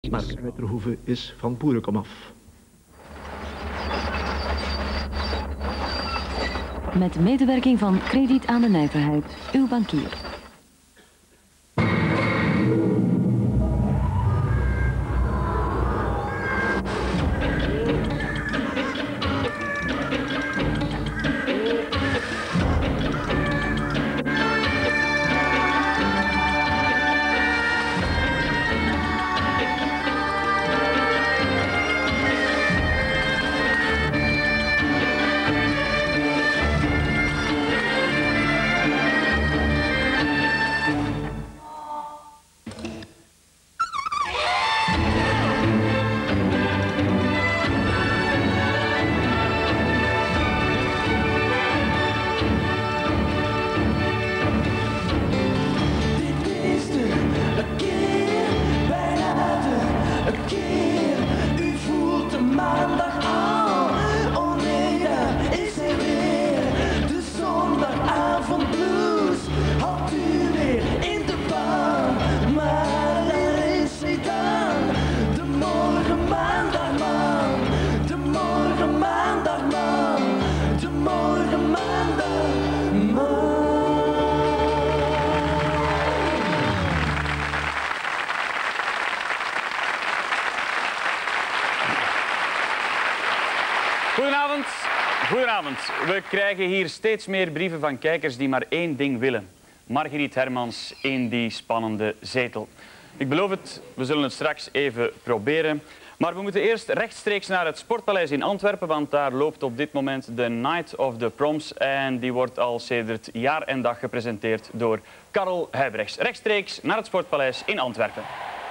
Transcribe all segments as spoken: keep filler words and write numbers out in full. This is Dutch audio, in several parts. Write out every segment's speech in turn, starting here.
Mark Uiterhoeve is van Boerenkomaf. Met medewerking van Krediet aan de Nijverheid, uw bankier. Goedenavond. Goedenavond. We krijgen hier steeds meer brieven van kijkers die maar één ding willen. Margriet Hermans in die spannende zetel. Ik beloof het, we zullen het straks even proberen. Maar we moeten eerst rechtstreeks naar het Sportpaleis in Antwerpen, want daar loopt op dit moment de Night of the Proms en die wordt al sedert jaar en dag gepresenteerd door Karel Huybrechts. Rechtstreeks naar het Sportpaleis in Antwerpen.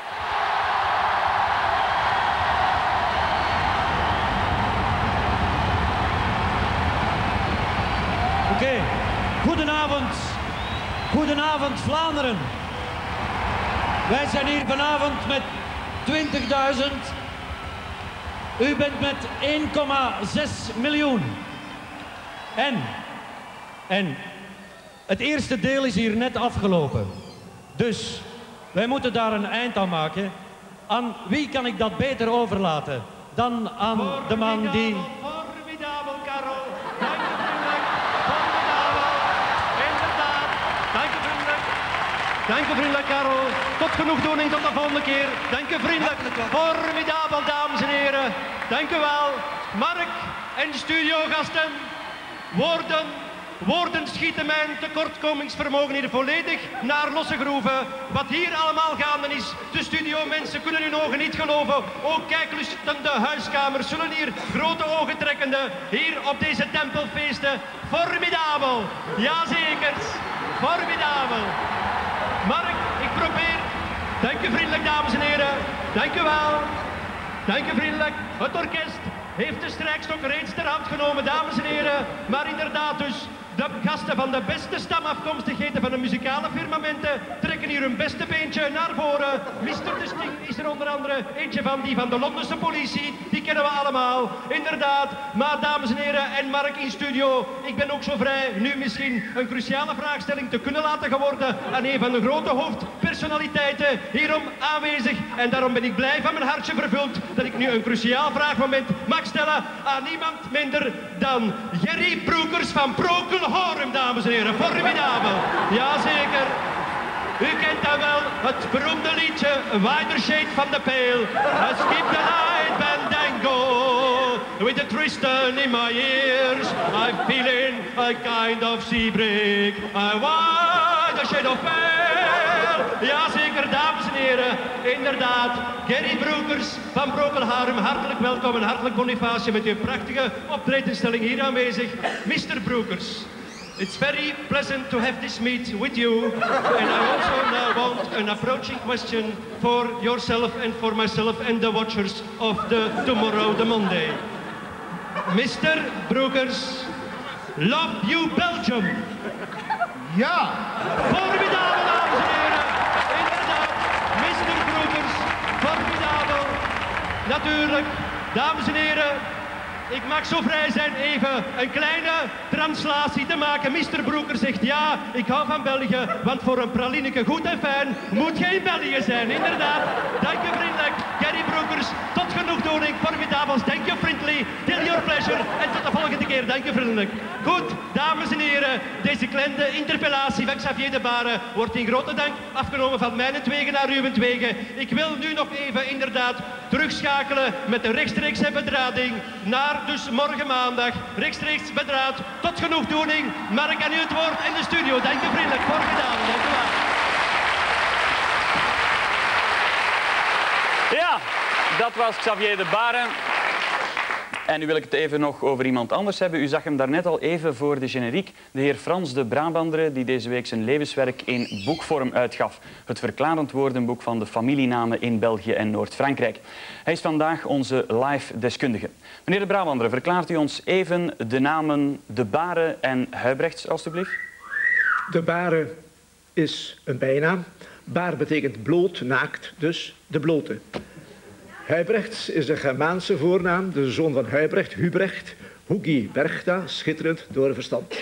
Oké, okay. Goedenavond. Goedenavond Vlaanderen. Wij zijn hier vanavond met twintigduizend. U bent met één komma zes miljoen. En, en het eerste deel is hier net afgelopen. Dus wij moeten daar een eind aan maken. Aan wie kan ik dat beter overlaten dan aan formidabel, de man die... Formidabel, Karel. Dank je vriendelijk. Formidabel. Inderdaad. Dank je vriendelijk. Dank je vriendelijk, Karel. Tot genoegdoening, tot de volgende keer. Dank je vriendelijk. Formidabel, dames en heren. Dank u wel. Mark en studiogasten. Woorden, woorden schieten mijn tekortkomingsvermogen hier volledig naar losse groeven. Wat hier allemaal gaande is, de studiomensen kunnen hun ogen niet geloven. Ook kijklustende huiskamers zullen hier grote ogen trekkende, hier op deze tempelfeesten. Formidabel. Jazeker. Formidabel. Mark, ik probeer. Dank u vriendelijk, dames en heren. Dank u wel. Dank u vriendelijk. Het orkest heeft de strijkstok reeds ter hand genomen, dames en heren. Maar inderdaad dus, de gasten van de beste stamafkomstigheden van de muzikale firmamenten trekken hier hun beste beentje naar voren. mister De Sting is er onder andere eentje van die van de Londense politie. Die kennen we allemaal, inderdaad. Maar dames en heren en Mark in studio, ik ben ook zo vrij nu misschien een cruciale vraagstelling te kunnen laten geworden aan een van de grote hoofdpersonaliteiten hierom aanwezig. En daarom ben ik blij van mijn hartje vervuld dat ik nu een cruciaal vraagmoment mag stellen aan niemand minder dan Jerry Broekers van Procol Harum, dames en heren. Formidabel. Jazeker. U kent dan wel het beroemde liedje Wider Shade van de Pale. I skip the night bandango with the Tristan in my ears. I'm feeling a kind of sea break. I wider shade of pale. Jazeker, dames en heren. Inderdaad, Gerry Broekers van Procol Harum. Hartelijk welkom en hartelijk bonifacie met uw prachtige optredenstelling hier aanwezig. mister Broekers. It's very pleasant to have this meet with you. And I also now want an approaching question for yourself and for myself and the watchers of the tomorrow, the Monday. mister Broekers, love you Belgium? Ja! Formidabel, dames en heren. Inderdaad, mister Broekers, formidabel. Natuurlijk, dames en heren. Ik mag zo vrij zijn even een kleine translatie te maken. mister Broeker zegt ja, ik hou van België, want voor een pralineke goed en fijn moet geen België zijn. Inderdaad, dank je vriendelijk. keer. Dank u vriendelijk. Goed, dames en heren. Deze kleine interpellatie van Xavier De Baren wordt in grote dank afgenomen van mijnentwege naar uwentwege. Ik wil nu nog even inderdaad terugschakelen met de rechtstreekse bedrading naar dus morgen maandag. Rechtstreeks bedraad. Tot genoegdoening. Mark, aan u het woord in de studio. Dank u vriendelijk. Voor gedaan. Dank u wel. Ja, dat was Xavier De Baren. En nu wil ik het even nog over iemand anders hebben. U zag hem daarnet al even voor de generiek. De heer Frans de Brabandere, die deze week zijn levenswerk in boekvorm uitgaf. Het verklarend woordenboek van de familienamen in België en Noord-Frankrijk. Hij is vandaag onze live deskundige. Meneer de Brabandere, verklaart u ons even de namen De Baren en Huybrechts, alstublieft? De Baren is een bijnaam. Baar betekent bloot, naakt, dus de blote. Huybrechts is een Germaanse voornaam, de zoon van Huybrecht, Hubrecht, Hugi Berchta, schitterend door verstand.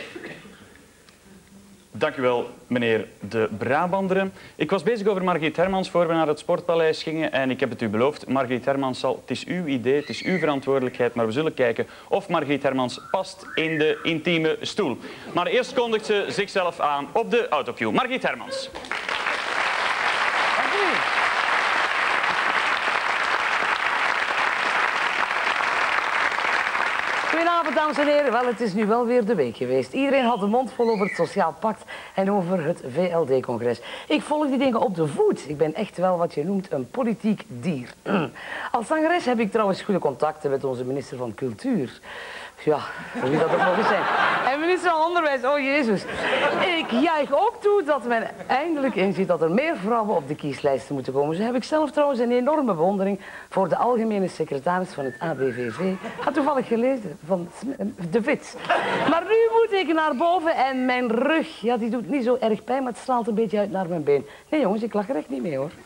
Dank u wel, meneer de Brabandere. Ik was bezig over Margriet Hermans voor we naar het Sportpaleis gingen en ik heb het u beloofd. Margriet Hermans zal, het is uw idee, het is uw verantwoordelijkheid, maar we zullen kijken of Margriet Hermans past in de intieme stoel. Maar eerst kondigt ze zichzelf aan op de autocue. Margriet Hermans. Goedenavond, dames en heren. Wel, het is nu wel weer de week geweest. Iedereen had de mond vol over het Sociaal Pact en over het V L D-congres. Ik volg die dingen op de voet. Ik ben echt wel wat je noemt een politiek dier. Als zangeres heb ik trouwens goede contacten met onze minister van Cultuur. Ja, wie dat ook nog eens zijn. En minister van Onderwijs, oh jezus. Ik juich ook toe dat men eindelijk inziet dat er meer vrouwen op de kieslijsten moeten komen. Zo heb ik zelf trouwens een enorme bewondering voor de algemene secretaris van het A B V V. Ik had toevallig gelezen van de Vits. Maar nu moet ik naar boven en mijn rug, ja, die doet niet zo erg pijn, maar het straalt een beetje uit naar mijn been. Nee jongens, ik lach er echt niet mee hoor.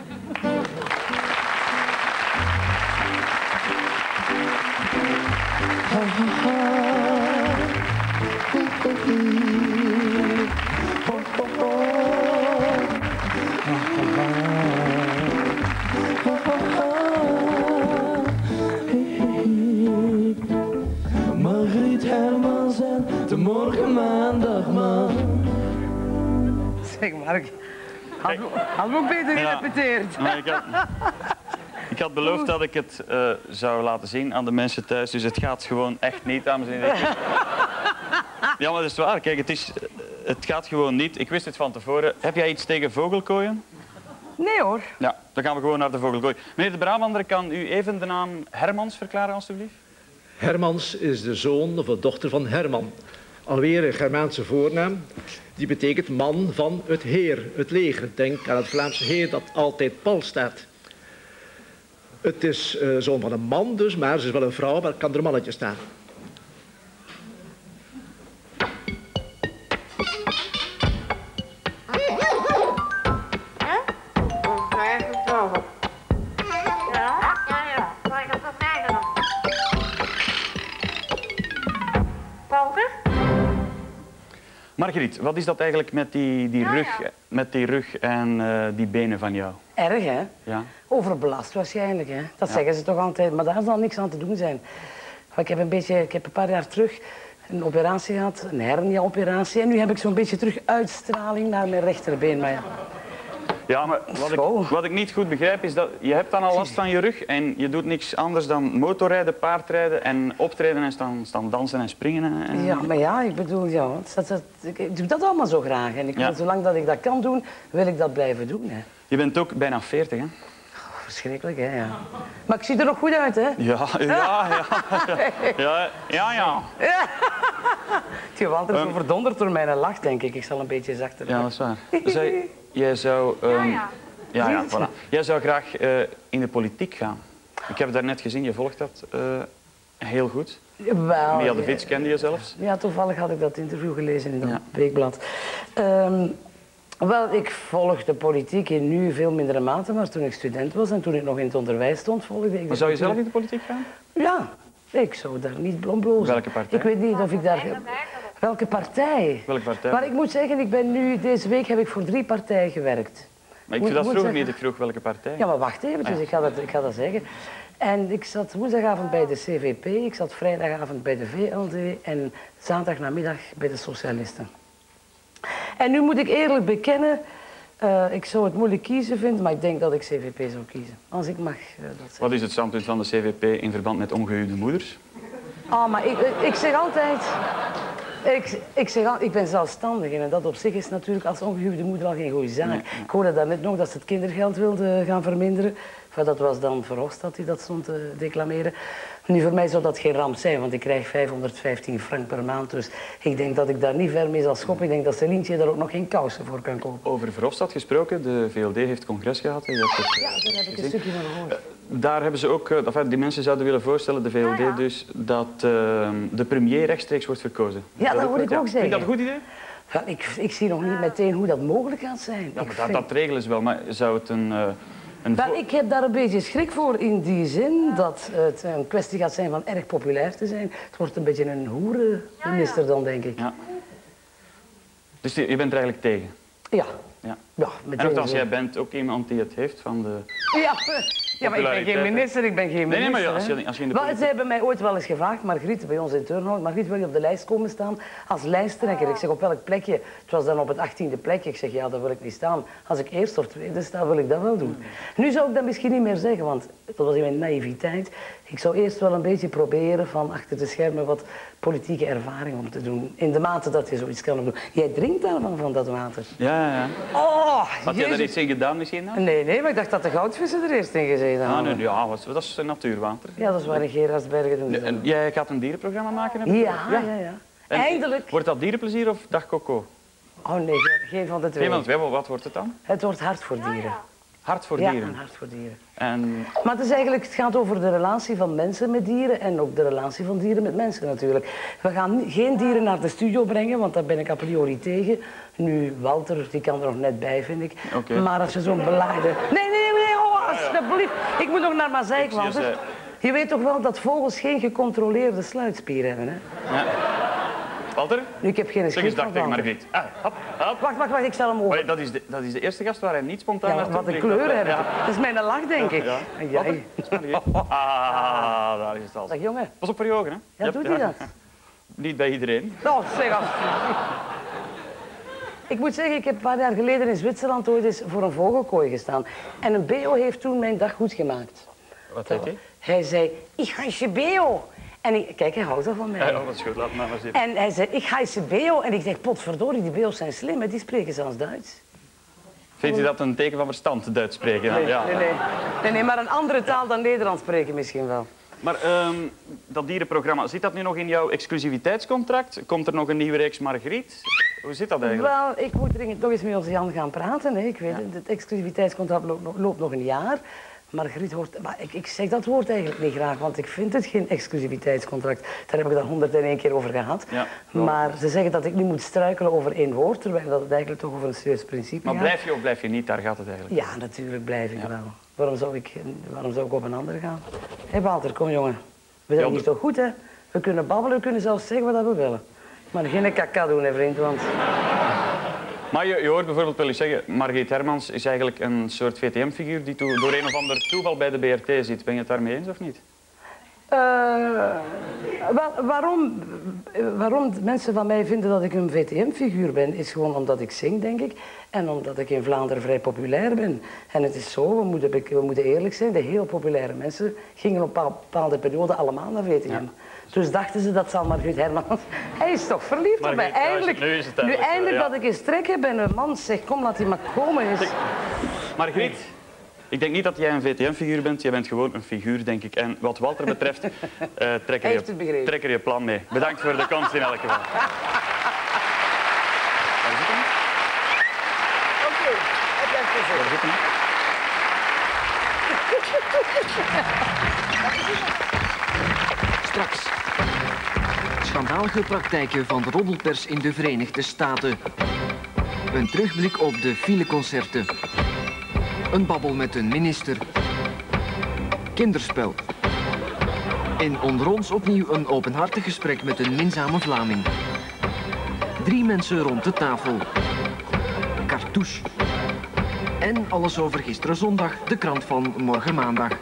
Margriet Hermans en de morgen maandag man. Zeg Mark, had, had me ook beter gerepeteerd. Ja, ik, had, ik had beloofd dat ik het uh, zou laten zien aan de mensen thuis, dus het gaat gewoon echt niet, dames en heren. Ja, maar dat is waar. Kijk, het, is, het gaat gewoon niet. Ik wist het van tevoren. Heb jij iets tegen vogelkooien? Nee hoor. Ja, dan gaan we gewoon naar de vogelkooi. Meneer de Brabandere, kan u even de naam Hermans verklaren, alstublieft? Hermans is de zoon of de dochter van Herman. Alweer een Germaanse voornaam. Die betekent man van het heer, het leger. Denk aan het Vlaamse heer dat altijd pal staat. Het is uh, zoon van een man dus, maar ze is wel een vrouw, maar het kan er een mannetje staan. Margriet, wat is dat eigenlijk met die, die, rug, met die rug en uh, die benen van jou? Erg, hè? Ja. Overbelast waarschijnlijk, hè? Dat ja. zeggen ze toch altijd, maar daar zal niks aan te doen zijn. Ik heb een, beetje, ik heb een paar jaar terug een operatie gehad, een hernia-operatie, en nu heb ik zo'n beetje terug uitstraling naar mijn rechterbeen, maar ja. Ja, maar wat ik, wat ik niet goed begrijp is dat je hebt dan al last van je rug en je doet niks anders dan motorrijden, paardrijden en optreden en staan, staan dansen en springen. En... Ja, maar ja, ik bedoel, ja, dat, dat, ik doe dat allemaal zo graag en ik wil, ja. zolang dat ik dat kan doen, wil ik dat blijven doen. Hè. Je bent ook bijna veertig, hè? Oh, verschrikkelijk, hè, ja. Maar ik zie er nog goed uit, hè? Ja, ja, ja. Ja, ja. ja. ja. Die Walter is um, verdonderd door mijn lach, denk ik. Ik zal een beetje zachter doen. Ja, dat is waar. Zij, jij zou... Um, ja, ja. Ja, ja, voilà. Jij zou graag uh, in de politiek gaan. Ik heb het daarnet gezien, je volgt dat uh, heel goed. Wel, Mia de Vits kende je zelfs. Ja, toevallig had ik dat interview gelezen in dat ja. weekblad. Um, wel, ik volg de politiek in nu veel mindere mate, maar toen ik student was en toen ik nog in het onderwijs stond, volgde ik... Maar zou je zelf in de politiek gaan? Ja, ik zou daar niet om blozen. Welke partij? Ik weet niet of ik daar... Welke partij? Welke partij? Maar ik moet zeggen, ik ben nu, deze week heb ik voor drie partijen gewerkt. Maar ik Moet- doe dat moet vroeger zeggen. niet. Ik vroeg welke partij. Ja, maar wacht eventjes, Ah. ik, ga dat, ik ga dat zeggen. En ik zat woensdagavond bij de C V P, ik zat vrijdagavond bij de V L D en zaterdagnamiddag bij de Socialisten. En nu moet ik eerlijk bekennen, uh, ik zou het moeilijk kiezen vinden, maar ik denk dat ik C V P zou kiezen. Als ik mag uh, dat zeggen. Wat is het standpunt van de C V P in verband met ongehuwde moeders? Ah, maar ik, ik, ik zeg altijd... Ik, ik, zeg al, ik ben zelfstandig en dat op zich is natuurlijk als ongehuwde moeder al geen goede zaak. Nee. Ik hoorde daarnet nog dat ze het kindergeld wilden gaan verminderen. Enfin, dat was dan Verhofstadt die dat stond te declameren. Nu, voor mij zou dat geen ramp zijn, want ik krijg vijfhonderdvijftien frank per maand. Dus ik denk dat ik daar niet ver mee zal schoppen. Ik denk dat Celientje daar ook nog geen kousen voor kan kopen. Over Verhofstadt gesproken, de V L D heeft congres gehad. Je hebt het, uh, Ja, daar heb ik een gezien. stukje van gehoord. Daar hebben ze ook, uh, enfin, die mensen zouden willen voorstellen, de V L D Ah, ja. dus, dat uh, de premier rechtstreeks wordt verkozen. Ja, dat hoor ik ook Vind je zeggen. dat een goed idee? Ja, ik, ik zie nog niet meteen hoe dat mogelijk gaat zijn. Ja, Ik maar dat, vind- dat regelen ze wel, maar zou het een... Uh, een Wel, vo- ik heb daar een beetje schrik voor in die zin dat het een kwestie gaat zijn van erg populair te zijn. Het wordt een beetje een hoerenminister dan, denk ik. Ja. Dus je je bent er eigenlijk tegen? Ja. Ja. Ja, En meteen nogthans, zo. jij bent ook iemand die het heeft van de... Ja, ja, maar ik ben geen populariteit, hè? minister, ik ben geen minister. nee, maar ja, als je- hè. als je in de Wel, politiek- ze hebben mij ooit wel eens gevraagd, Margriet, bij ons in Turnhout, Margriet, wil je op de lijst komen staan als lijsttrekker? Ik zeg, op welk plekje? Het was dan op het achttiende plekje. Ik zeg, ja, daar wil ik niet staan. Als ik eerst of tweede sta, wil ik dat wel doen. Nu zou ik dat misschien niet meer zeggen, want dat was in mijn naïviteit. Ik zou eerst wel een beetje proberen van achter de schermen wat politieke ervaring om te doen. In de mate dat je zoiets kan doen. Jij drinkt daarvan, van dat water. Ja, ja, ja. Oh, Had jij daar Jezus. iets in gedaan misschien dan? Nee, nee, maar ik dacht dat de goudvissen er eerst in gezeten Ah, hadden. nee, ja, wat- dat is natuurwater. Ja, dat is waar in Gerardsbergen doen. ze En dat. jij gaat een dierenprogramma maken? heb ik Ja, gehoord? ja, ja. En Eindelijk. Wordt dat dierenplezier of dag Coco? Oh nee, geen, geen van de twee. Nee, want wij- wat wordt het dan? Het wordt hart voor dieren. Hart voor Ja, dieren. een hart voor dieren. En Maar het is eigenlijk, het gaat over de relatie van mensen met dieren en ook de relatie van dieren met mensen natuurlijk. We gaan ni- geen dieren naar de studio brengen, want daar ben ik a priori tegen. Nu, Walter, die kan er nog net bij, vind ik. Oké. Maar als je zo'n beladen... Nee, nee, nee, oh, alsjeblieft. Ik moet nog naar Mazeik, Ik zie je Walter. Je weet toch wel dat vogels geen gecontroleerde sluitspier hebben, hè? ja. Walter? Nu, ik heb geen Zeg schrik eens dag van tegen Walter. Margriet. Ah, hop, hop. Wacht, wacht, wacht, ik stel hem over. Oei, dat, is de, dat is de eerste gast waar hij niet spontaan Ja, naartoe wat een vliegt. kleur Dat- hebben. ja. Dat is mijn lach, denk ik. Ja. En Walter, jij? dat is Margriet. Ah, daar is het al. Dag, jongen. Pas op voor je ogen, hè? Ja, Yep, doet hij dat? Niet bij iedereen. Nou, zeg af. Ik moet zeggen, ik heb een paar jaar geleden in Zwitserland ooit eens voor een vogelkooi gestaan. En een B O heeft toen mijn dag goed gemaakt. Wat deed hij? Hij zei, ik ga je B O. En ik, kijk, hij houdt al van mij. Ja, oh, dat is goed, laat me maar zitten. En hij zei, ik ga je B O. En ik zeg, potverdorie, die B O's zijn slim, hè, die spreken zelfs Duits. Vindt u dat een teken van verstand, Duits spreken? Nee, Ja. nee, nee. nee, nee, maar een andere taal dan Nederlands spreken misschien wel. Maar ehm, dat dierenprogramma, zit dat nu nog in jouw exclusiviteitscontract? Komt er nog een nieuwe reeks Margriet? Hoe zit dat eigenlijk? Wel, ik moet dringend nog eens met onze Jan gaan praten. Hè. Ik weet het, het exclusiviteitscontract loopt, nog- loopt nog een jaar. Margriet hoort... Maar ik, ik zeg dat woord eigenlijk niet graag, want ik vind het geen exclusiviteitscontract. Daar heb ik dan honderd en één keer over gehad. Ja. Maar ze zeggen dat ik niet moet struikelen over één woord, terwijl dat het eigenlijk toch over een serieus principe Maar gaat. blijf je of blijf je niet? Daar gaat het eigenlijk. Ja, natuurlijk blijf ik wel. Waarom zou ik, waarom zou ik op een ander gaan? Hé Walter, kom jongen. We zijn Ja, hier de- toch goed, hè? We kunnen babbelen, we kunnen zelfs zeggen wat we willen. Maar geen kaka doen, hè, vriend, want... Maar je, je hoort bijvoorbeeld wel eens zeggen, Margriet Hermans is eigenlijk een soort V T M-figuur die toe- door een of ander toeval bij de B R T zit. Ben je het daarmee eens of niet? Eh, wel, waarom, waarom mensen van mij vinden dat ik een V T M-figuur ben, is gewoon omdat ik zing, denk ik. En omdat ik in Vlaanderen vrij populair ben. En het is zo, we moeten, we moeten eerlijk zijn, de heel populaire mensen gingen op een bepaalde periode allemaal naar V T M. Ja. Dus dachten ze, dat zal Margriet Hermans... Hij is toch verliefd op mij? Margriet, ja, Eindelijk, nu is het nu eindelijk zo, eindelijk ja. dat ik eens trek heb en een man zegt, kom, laat hij maar komen. Eens. Margriet, ik denk niet dat jij een V T M-figuur bent. Jij bent gewoon een figuur, denk ik. En wat Walter betreft, eh trek, er Hij heeft het je, begrepen. trek er je plan mee. Bedankt voor de komst in elk geval. Waar zit hem? Oké, heb jij het gezegd? Waar zit hem? Straks. Schandalige praktijken van de roddelpers in de Verenigde Staten. Een terugblik op de fileconcerten. Een babbel met een minister. Kinderspel. En onder ons opnieuw een openhartig gesprek met een minzame Vlaming. Drie mensen rond de tafel. Cartouche. En alles over gisteren zondag, de krant van morgen maandag.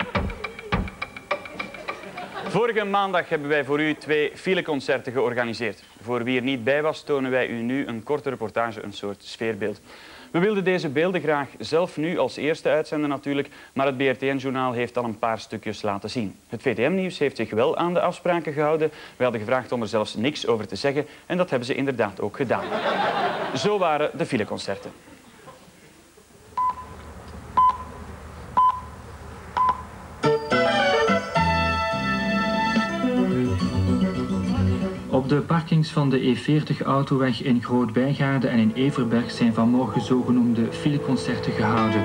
Vorige maandag hebben wij voor u twee fileconcerten georganiseerd. Voor wie er niet bij was, tonen wij u nu een korte reportage, een soort sfeerbeeld. We wilden deze beelden graag zelf nu als eerste uitzenden natuurlijk, maar het B R T N-journaal heeft al een paar stukjes laten zien. Het V T M-nieuws heeft zich wel aan de afspraken gehouden. We hadden gevraagd om er zelfs niks over te zeggen en dat hebben ze inderdaad ook gedaan. Zo waren de fileconcerten. Op de parkings van de E veertig Autoweg in Groot-Bijgaarde en in Everberg zijn vanmorgen zogenoemde fileconcerten gehouden.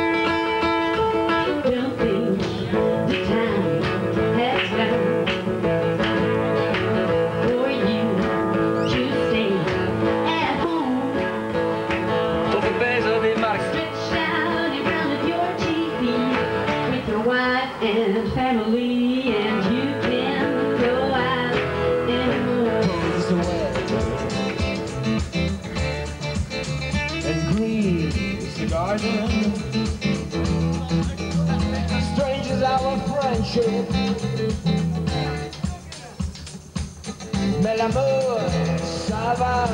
Strange is our friendship. Mais l'amour, ça va.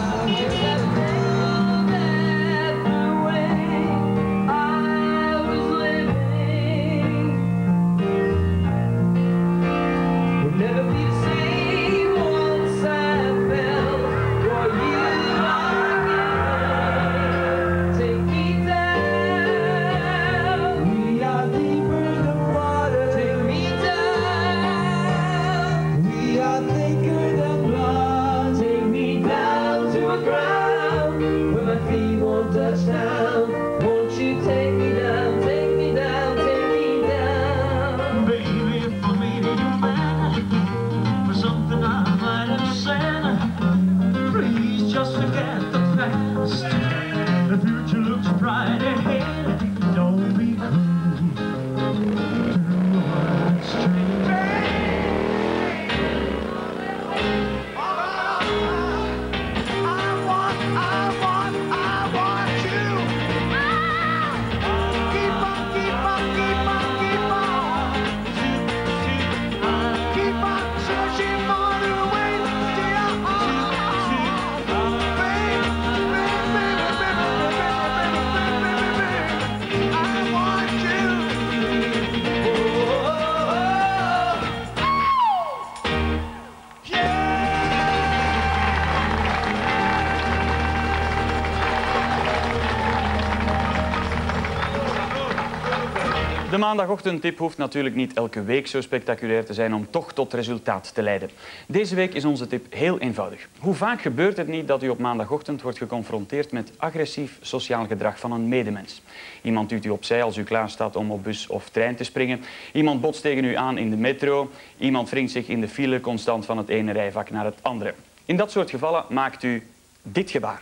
De maandagochtendtip hoeft natuurlijk niet elke week zo spectaculair te zijn om toch tot resultaat te leiden. Deze week is onze tip heel eenvoudig. Hoe vaak gebeurt het niet dat u op maandagochtend wordt geconfronteerd met agressief sociaal gedrag van een medemens? Iemand duwt u opzij als u klaar staat om op bus of trein te springen. Iemand botst tegen u aan in de metro. Iemand wringt zich in de file constant van het ene rijvak naar het andere. In dat soort gevallen maakt u dit gebaar.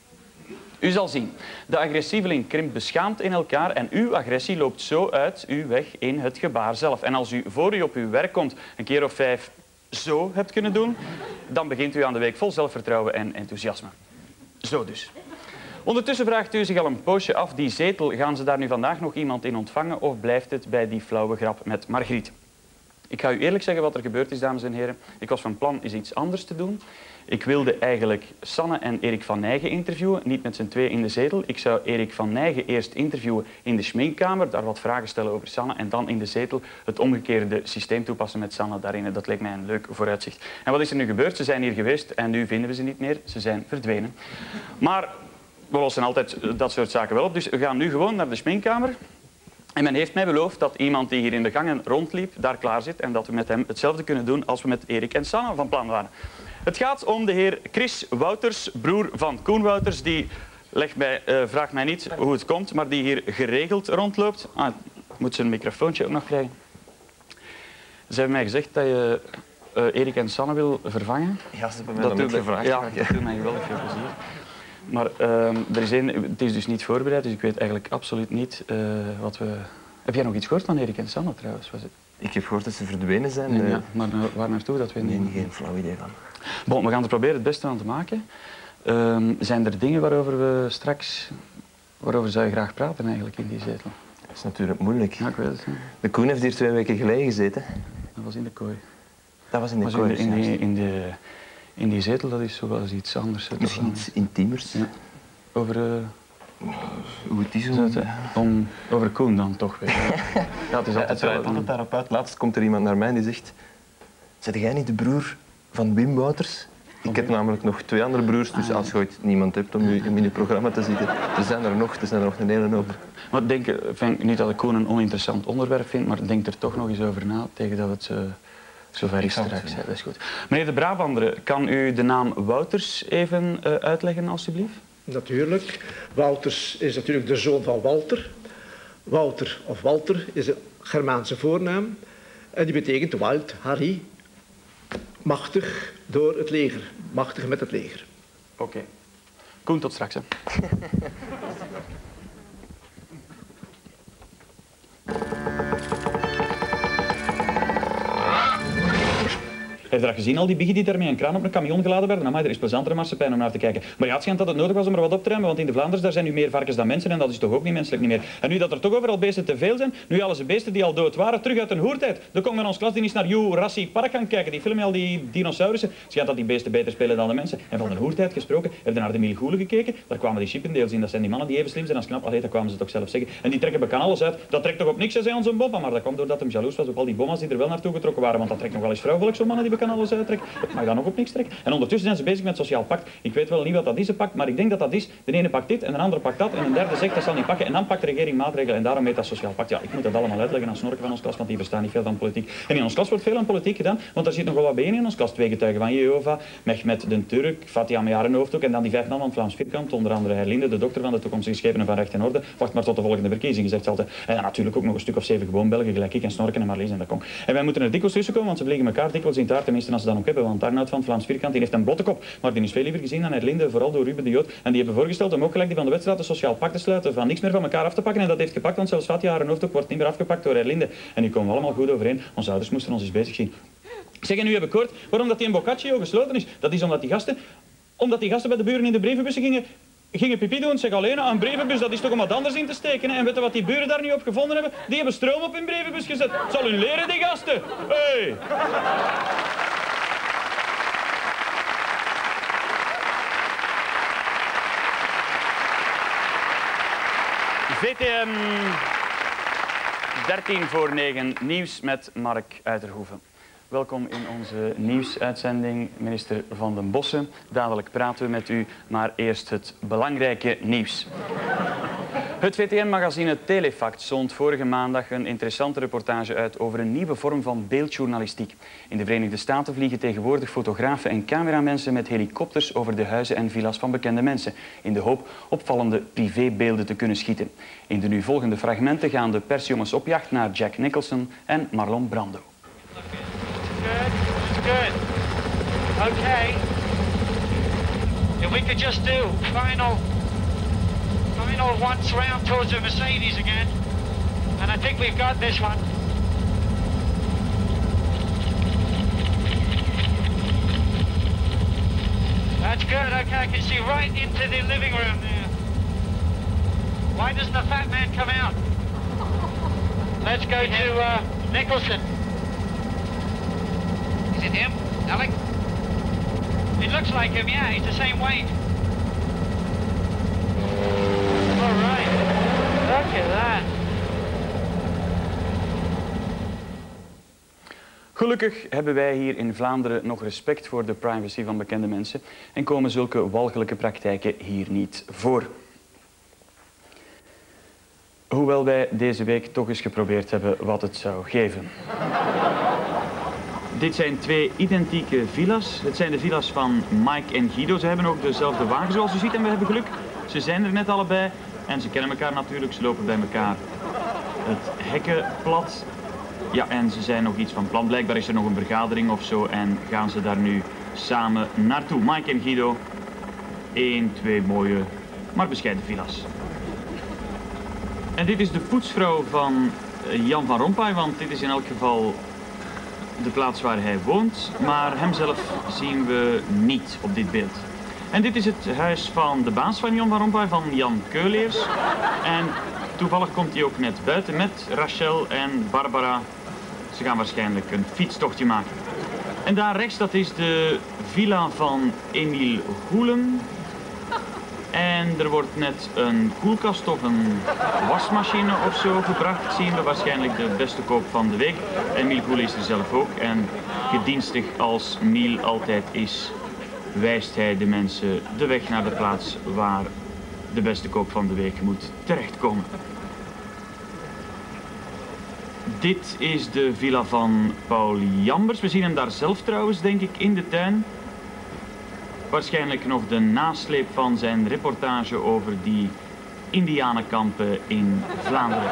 U zal zien, de agressieveling krimpt beschaamd in elkaar en uw agressie loopt zo uit uw weg in het gebaar zelf. En als u voor u op uw werk komt een keer of vijf zo hebt kunnen doen, dan begint u aan de week vol zelfvertrouwen en enthousiasme. Zo dus. Ondertussen vraagt u zich al een poosje af, die zetel, gaan ze daar nu vandaag nog iemand in ontvangen of blijft het bij die flauwe grap met Margriet? Ik ga u eerlijk zeggen wat er gebeurd is, dames en heren. Ik was van plan eens iets anders te doen. Ik wilde eigenlijk Sanne en Erik van Nijgen interviewen, niet met z'n twee in de zetel. Ik zou Erik van Nijgen eerst interviewen in de schminkkamer, daar wat vragen stellen over Sanne en dan in de zetel het omgekeerde systeem toepassen met Sanne daarin. Dat leek mij een leuk vooruitzicht. En wat is er nu gebeurd? Ze zijn hier geweest en nu vinden we ze niet meer. Ze zijn verdwenen. Maar we lossen altijd dat soort zaken wel op, dus we gaan nu gewoon naar de schminkkamer. En men heeft mij beloofd dat iemand die hier in de gangen rondliep, daar klaar zit en dat we met hem hetzelfde kunnen doen als we met Erik en Sanne van plan waren. Het gaat om de heer Chris Wouters, broer van Koen Wouters, die legt mij, uh, vraagt mij niet hoe het komt, maar die hier geregeld rondloopt. Ah, moet zijn microfoontje ook nog krijgen. Ze hebben mij gezegd dat je uh, Erik en Sanne wil vervangen. Ja, ze hebben mij dat dat doet gevraagd. Ja, dat doet mij geweldig veel plezier. Maar uh, er is een, het is dus niet voorbereid, dus ik weet eigenlijk absoluut niet uh, wat we... Heb jij nog iets gehoord van Erik en Sanne trouwens? Was het... Ik heb gehoord dat ze verdwenen zijn. Nee, uh... ja, maar uh, waar naartoe, dat weet ik nee, niet. geen flauw idee van. Bon, we gaan er proberen het beste van te maken. Uh, zijn er dingen waarover we straks Waarover zou je graag praten eigenlijk in die zetel? Dat is natuurlijk moeilijk. Ja, ik weet het. Ja. De Koen heeft hier twee weken geleden gezeten. Dat was in de kooi. Dat was in de was kooi. In, de, in, die, in, de, in die zetel, dat is zo wel eens iets anders. Misschien iets intiemers. Ja. Over... Uh, Hoe het is om... om... Over Koen dan toch weer. Ja, het is altijd ja, het altijd daarop uit. Laatst komt er iemand naar mij die zegt... Zeg jij niet de broer van Wim Wouters? Ik heb namelijk nog twee andere broers, dus als je ooit niemand hebt om in je programma te zitten, er zijn er nog, er zijn er nog een hele hoop. Maar denk, vind, niet dat ik Koen een oninteressant onderwerp vind, maar denk er toch nog eens over na tegen dat het uh, zover is straks. Ja, dat is goed. Meneer de Brabander, kan u de naam Wouters even uh, uitleggen alstublieft? Natuurlijk. Wouters is natuurlijk de zoon van Walter. Wouter of Walter is een Germaanse voornaam en die betekent Wild, Harry, machtig door het leger. Machtig met het leger. Oké. Okay. Koen, tot straks. Hè. Heb je dat gezien, al die biggen die daarmee een kraan op een camion geladen werden? Nou, maar er is plezantere marsepein om naar te kijken. Maar ja, het schijnt dat het nodig was om er wat op te ruimen, want in de Vlaanders daar zijn nu meer varkens dan mensen en dat is toch ook niet menselijk niet meer. En nu dat er toch overal beesten te veel zijn, nu alle ze beesten die al dood waren, terug uit een hoertijd. Dan komen we in ons klas die eens naar Jurassic Park gaan kijken, die film met al die dinosaurussen. Het schijnt dat die beesten beter spelen dan de mensen. En van de hoertijd gesproken, heb je naar de Milgoelen gekeken? Daar kwamen die Chippendales in, dat zijn die mannen die even slim zijn als knap. Allee, dat kwamen ze toch zelf zeggen. En die trekken bekend alles uit. Dat trekt toch op niks, zei onze bomma, maar dat komt doordat hem jaloers was op al die bomma's die er wel naartoe getrokken waren, want dat trekt nog wel eens vrouwelijk, zo'n mannen die bekend alles uittrekken. Dat mag dan nog op niks trekken. En ondertussen zijn ze bezig met sociaal pact. Ik weet wel niet wat dat is, een pact, maar ik denk dat dat is. De ene pakt dit en de andere pakt dat en een derde zegt dat zal niet pakken en dan pakt de regering maatregelen en daarom heet dat sociaal pact. Ja, ik moet dat allemaal uitleggen aan snorken van ons klas, want die verstaan niet veel van politiek. En in ons klas wordt veel aan politiek gedaan, want er zit nog wel wat bijeen in ons klas. Twee getuigen van Jehovah, Mehmet den Turk, Fatia Mejar in hoofddoek en dan die vijf man van Vlaams Vierkant, onder andere Herlinde, de dokter van de toekomstige schepenen van Recht en Orde. Wacht maar tot de volgende verkiezingen, zegt ze altijd. En natuurlijk ook nog een stuk of zeven gewoon Belgen, gelijk ik en Snorken en Marlies en dat komt. En wij moeten er dikwijls tussen komen, want ze vliegen elkaar dikwijls in het hart, tenminste als ze dan ook hebben, want Arnoud van Vlaams Vierkant die heeft een blotte kop, maar die is veel liever gezien dan Herlinde, vooral door Ruben de Jood. En die hebben voorgesteld om ook gelijk die van de wedstrijd een sociaal pact te sluiten, van niks meer van elkaar af te pakken. En dat heeft gepakt, want zelfs Fatia haar hoofddoek wordt niet meer afgepakt door Herlinde. En die komen we allemaal goed overeen. Onze ouders moesten ons eens bezig zien. Zeg, en nu heb ik gehoord waarom dat die in Boccaccio gesloten is. Dat is omdat die gasten, omdat die gasten bij de buren in de brievenbussen gingen, gingen pipi doen. Zeg, alleen een brievenbus, dat is toch om wat anders in te steken. Hè? En weet je wat die buren daar nu op gevonden hebben? Die hebben stroom op hun brievenbus gezet. Het zal hun leren, die gasten. Hey. V T M dertien voor negen, nieuws met Mark Uiterhoeven. Welkom in onze nieuwsuitzending, minister Van den Bossen. Dadelijk praten we met u, maar eerst het belangrijke nieuws. Het V T M-magazine Telefact zond vorige maandag een interessante reportage uit over een nieuwe vorm van beeldjournalistiek. In de Verenigde Staten vliegen tegenwoordig fotografen en cameramensen met helikopters over de huizen en villa's van bekende mensen, in de hoop opvallende privébeelden te kunnen schieten. In de nu volgende fragmenten gaan de persjongens op jacht naar Jack Nicholson en Marlon Brando. Good, good. Okay. If we could just do final, final once round towards the Mercedes again, and I think we've got this one. That's good. Okay, I can see right into the living room there. Why doesn't the fat man come out? Let's go to uh, Nicholson. Is it him, Alec? It looks like him, yeah. He's the same weight. All right. Look at that. Gelukkig hebben wij hier in Vlaanderen nog respect voor de privacy van bekende mensen en komen zulke walgelijke praktijken hier niet voor. Hoewel wij deze week toch eens geprobeerd hebben wat het zou geven. Dit zijn twee identieke villa's. Het zijn de villa's van Mike en Guido. Ze hebben ook dezelfde wagen zoals u ziet en we hebben geluk. Ze zijn er net allebei en ze kennen elkaar natuurlijk. Ze lopen bij elkaar het hekken plat. Ja, en ze zijn nog iets van plan. Blijkbaar is er nog een vergadering of zo en gaan ze daar nu samen naartoe. Mike en Guido. Eén, twee mooie, maar bescheiden villa's. En dit is de poetsvrouw van Jan van Rompuy, want dit is in elk geval de plaats waar hij woont. Maar hemzelf zien we niet op dit beeld. En dit is het huis van de baas van Jon van Rompuy, van Jan Keuleers. En toevallig komt hij ook net buiten met Rachel en Barbara. Ze gaan waarschijnlijk een fietstochtje maken. En daar rechts, dat is de villa van Emiel Goelen. En er wordt net een koelkast of een wasmachine of zo gebracht. Zien we waarschijnlijk de beste koop van de week. Emiel Goelen is er zelf ook. En gedienstig als Miel altijd is, wijst hij de mensen de weg naar de plaats waar de beste koop van de week moet terechtkomen. Dit is de villa van Paul Jambers. We zien hem daar zelf trouwens, denk ik, in de tuin. Waarschijnlijk nog de nasleep van zijn reportage over die indianenkampen in Vlaanderen.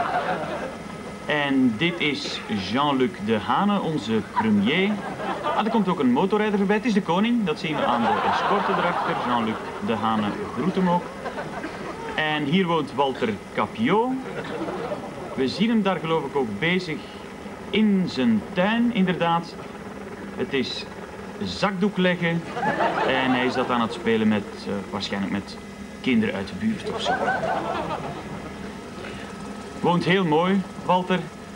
En dit is Jean-Luc Dehane, onze premier. Ah, er komt ook een motorrijder voorbij. Het is de koning, dat zien we aan de escorte erachter. Jean-Luc Dehane groet hem ook. En hier woont Walter Capiot. We zien hem daar geloof ik ook bezig in zijn tuin, inderdaad. Het is zakdoek leggen en hij is dat aan het spelen met, uh, waarschijnlijk met kinderen uit de buurt of zo. Woont heel mooi, Walter.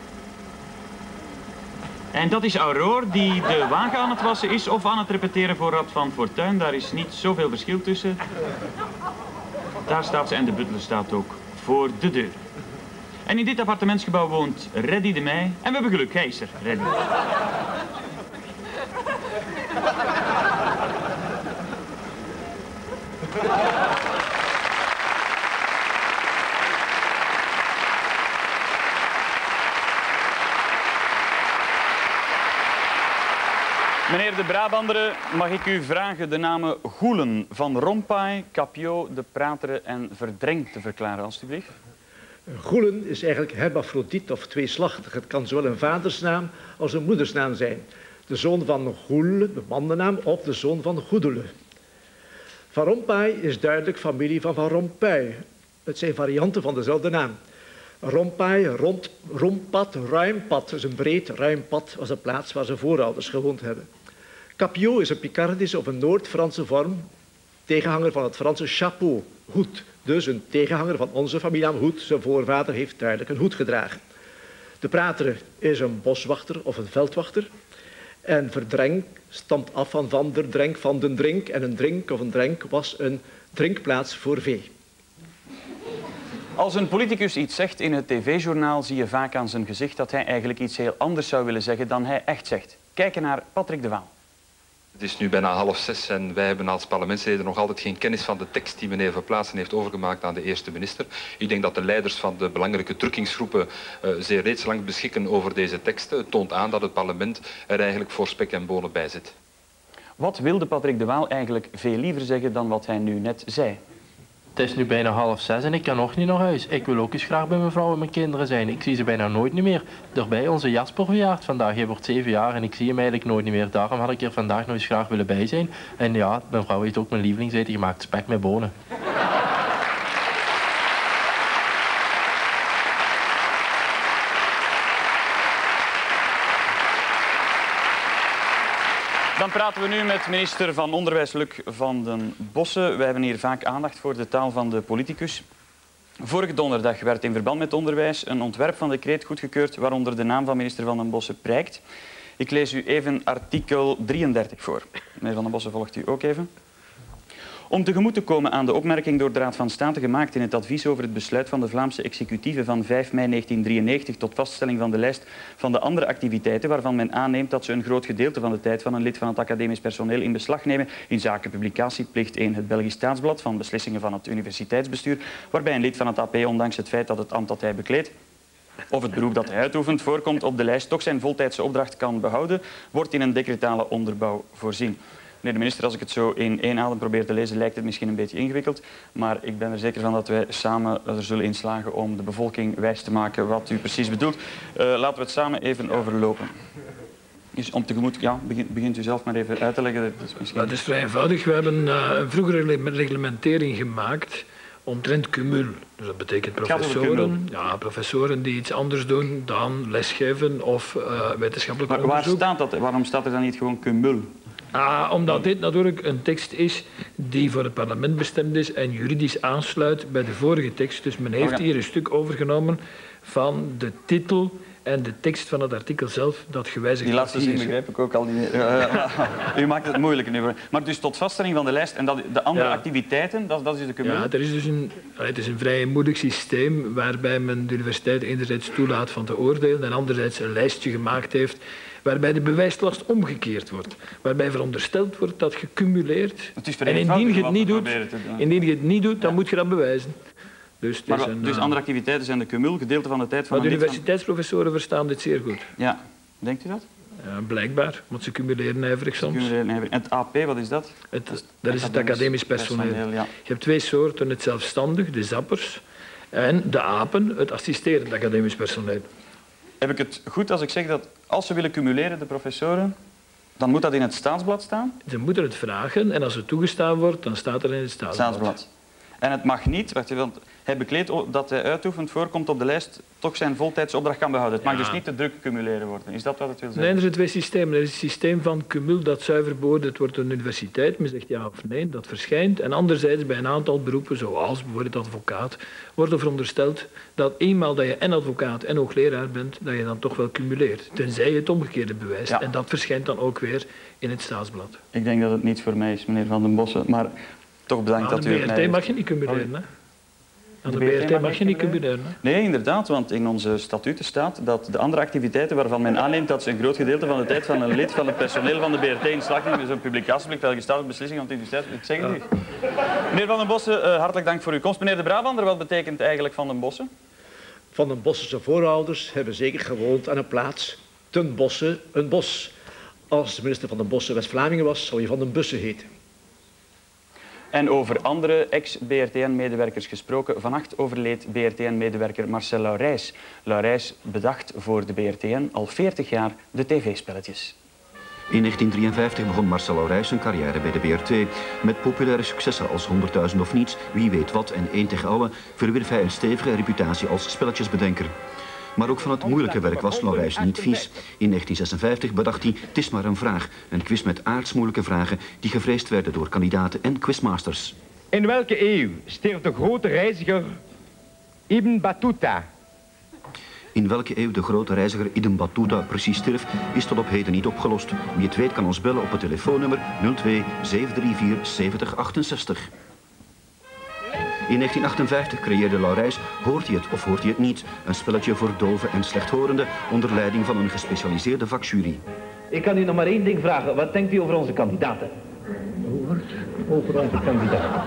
En dat is Aurore die de wagen aan het wassen is of aan het repeteren voor Rad van Fortuin. Daar is niet zoveel verschil tussen. Daar staat ze en de butler staat ook voor de deur. En in dit appartementsgebouw woont Reddy de Meij. En we hebben geluk, hij is er, Reddy. Meneer de Brabanderen, mag ik u vragen de namen Goelen, Van Rompuy, Capiot, De Prateren en Verdrenk te verklaren, alstublieft? Goelen is eigenlijk hermafrodiet of tweeslachtig. Het kan zowel een vadersnaam als een moedersnaam zijn. De zoon van Goele, de mandennaam, of de zoon van Goedele. Van Rompuy is duidelijk familie van Van Rompuy. Het zijn varianten van dezelfde naam. Rompuy, rond, rompad, ruimpad, dus een breed ruimpad, was een plaats waar zijn voorouders gewoond hebben. Capiot is een Picardische of een Noord-Franse vorm, tegenhanger van het Franse chapeau, hoed. Dus een tegenhanger van onze familienaam Hoed. Zijn voorvader heeft duidelijk een hoed gedragen. De Prateren is een boswachter of een veldwachter. En Verdrenk stamt af van Van der Drenk, van den Drink. En een drink of een drenk was een drinkplaats voor vee. Als een politicus iets zegt in het tv-journaal zie je vaak aan zijn gezicht dat hij eigenlijk iets heel anders zou willen zeggen dan hij echt zegt. Kijken naar Patrick de Waal. Het is nu bijna half zes en wij hebben als parlementsleden nog altijd geen kennis van de tekst die meneer Verplaatsen heeft overgemaakt aan de eerste minister. Ik denk dat de leiders van de belangrijke drukkingsgroepen uh, zeer reeds lang beschikken over deze teksten. Het toont aan dat het parlement er eigenlijk voor spek en bonen bij zit. Wat wilde Patrick de Waal eigenlijk veel liever zeggen dan wat hij nu net zei? Het is nu bijna half zes en ik kan nog niet naar huis. Ik wil ook eens graag bij mijn vrouw en mijn kinderen zijn. Ik zie ze bijna nooit niet meer. Daarbij onze Jasper verjaart vandaag. Hij wordt zeven jaar en ik zie hem eigenlijk nooit niet meer. Daarom had ik er vandaag nog eens graag willen bij zijn. En ja, mijn vrouw heeft ook mijn lievelingseten gemaakt. Spek met bonen. Dan praten we nu met minister van Onderwijs Luc van den Bossen. Wij hebben hier vaak aandacht voor de taal van de politicus. Vorige donderdag werd in verband met onderwijs een ontwerp van decreet goedgekeurd waaronder de naam van minister van den Bossen prijkt. Ik lees u even artikel drieëndertig voor. Meneer Van den Bossen, volgt u ook even. Om tegemoet te komen aan de opmerking door de Raad van State gemaakt in het advies over het besluit van de Vlaamse executieve van vijf mei negentiendrieënnegentig tot vaststelling van de lijst van de andere activiteiten waarvan men aanneemt dat ze een groot gedeelte van de tijd van een lid van het academisch personeel in beslag nemen in zaken publicatieplicht één het Belgisch Staatsblad van beslissingen van het universiteitsbestuur, waarbij een lid van het A P ondanks het feit dat het ambt dat hij bekleedt of het beroep dat hij uitoefent voorkomt op de lijst toch zijn voltijdse opdracht kan behouden, wordt in een decretale onderbouw voorzien. Meneer de minister, als ik het zo in één adem probeer te lezen, lijkt het misschien een beetje ingewikkeld. Maar ik ben er zeker van dat wij samen er zullen in slagen om de bevolking wijs te maken wat u precies bedoelt. Uh, laten we het samen even overlopen. Dus om tegemoet, ja, begint, begint u zelf maar even uit te leggen. Dat is, misschien... dat is vrij eenvoudig. We hebben uh, een vroegere reglementering gemaakt omtrent cumul. Dus dat betekent professoren, ja, professoren die iets anders doen dan lesgeven of uh, wetenschappelijk maar onderzoek. Waar staat dat? Waarom staat er dan niet gewoon cumul? Ah, omdat dit natuurlijk een tekst is die voor het parlement bestemd is en juridisch aansluit bij de vorige tekst. Dus men heeft hier een stuk overgenomen van de titel en de tekst van het artikel zelf dat gewijzigd Die laatste zin begrijp ik ook al niet meer. U maakt het moeilijker nu. Maar dus tot vaststelling van de lijst en dat, de andere ja. activiteiten, dat, dat is de cumul? Ja, er is dus een, het is een vrij eenmoedig systeem waarbij men de universiteit enerzijds toelaat van te oordelen en anderzijds een lijstje gemaakt heeft waarbij de bewijslast omgekeerd wordt. Waarbij verondersteld wordt dat gecumuleerd. En indien je het niet doet, indien je het niet doet dan ja. moet je dat bewijzen. Dus, maar, een, dus andere activiteiten zijn de cumul, gedeelte van de tijd van maar de universiteitsprofessoren van... verstaan dit zeer goed. Ja, denkt u dat? Ja, blijkbaar, want ze cumuleren ijverig soms. Cumuleren ijverig. En het A P, wat is dat? Het, dat is, dat is het academisch personeel. personeel ja. Je hebt twee soorten, het zelfstandig, de zappers, en de apen, het assisterend academisch personeel. Heb ik het goed als ik zeg dat als ze willen cumuleren, de professoren, dan moet dat in het staatsblad staan? Ze moeten het vragen en als het toegestaan wordt, dan staat er in het staatsblad. staatsblad. En het mag niet, wacht even, want hij bekleedt dat hij uitoefent voorkomt op de lijst, toch zijn voltijdsopdracht kan behouden. Het mag ja. dus niet te druk cumuleren worden. Is dat wat het wil zeggen? Nee, er zijn twee systemen. Er is het systeem van cumul dat zuiver beoordeeld wordt door de universiteit. Men zegt ja of nee, dat verschijnt. En anderzijds bij een aantal beroepen, zoals bijvoorbeeld advocaat, wordt er verondersteld dat eenmaal dat je en advocaat en hoogleraar bent, dat je dan toch wel cumuleert. Tenzij je het omgekeerde bewijst. Ja. En dat verschijnt dan ook weer in het staatsblad. Ik denk dat het niet voor mij is, meneer Van den Bossen, maar toch bedankt dat u het mij... Aan de B R T mag je niet cumuleren, hè? Aan de, de B R T mag, mag je niet cumuleren, hè? Nee, inderdaad, want in onze statuten staat dat de andere activiteiten waarvan men aanneemt dat ze een groot gedeelte van de tijd van een lid van het personeel van de B R T in slag nemen, is een publicatieplicht, welke staat op beslissing van de universiteit. Ik zeg het u. Meneer Van den Bossen, uh, hartelijk dank voor uw komst. Meneer de Brabander, wat betekent eigenlijk Van den Bossen? Van den Bossense voorouders hebben zeker gewoond aan een plaats, ten Bosse, een bos. Als de minister Van den Bossen West-Vlamingen was, zou je Van den Bussen heten. En over andere ex-B R T N-medewerkers gesproken. Vannacht overleed B R T N-medewerker Marcel Laurijs. Laurijs bedacht voor de B R T N al veertig jaar de tv-spelletjes. In negentien drieënvijftig begon Marcel Laurijs zijn carrière bij de B R T. Met populaire successen als honderdduizend of niets, Wie weet wat en één tegen alle, verwierf hij een stevige reputatie als spelletjesbedenker. Maar ook van het moeilijke werk was Laurijs niet vies. In negentien zesenvijftig bedacht hij Het is maar een vraag. Een quiz met aardsmoeilijke vragen die gevreesd werden door kandidaten en quizmasters. In welke eeuw stierf de grote reiziger Ibn Battuta? In welke eeuw de grote reiziger Ibn Battuta precies stierf, is tot op heden niet opgelost. Wie het weet kan ons bellen op het telefoonnummer nul twee zeven drie vier zeventig achtenzestig. In negentien achtenvijftig creëerde Laurijs Hoort hij het of hoort hij het niet? Een spelletje voor doven en slechthorenden onder leiding van een gespecialiseerde vakjury. Ik kan u nog maar één ding vragen. Wat denkt u over onze kandidaten? Over, over onze kandidaten?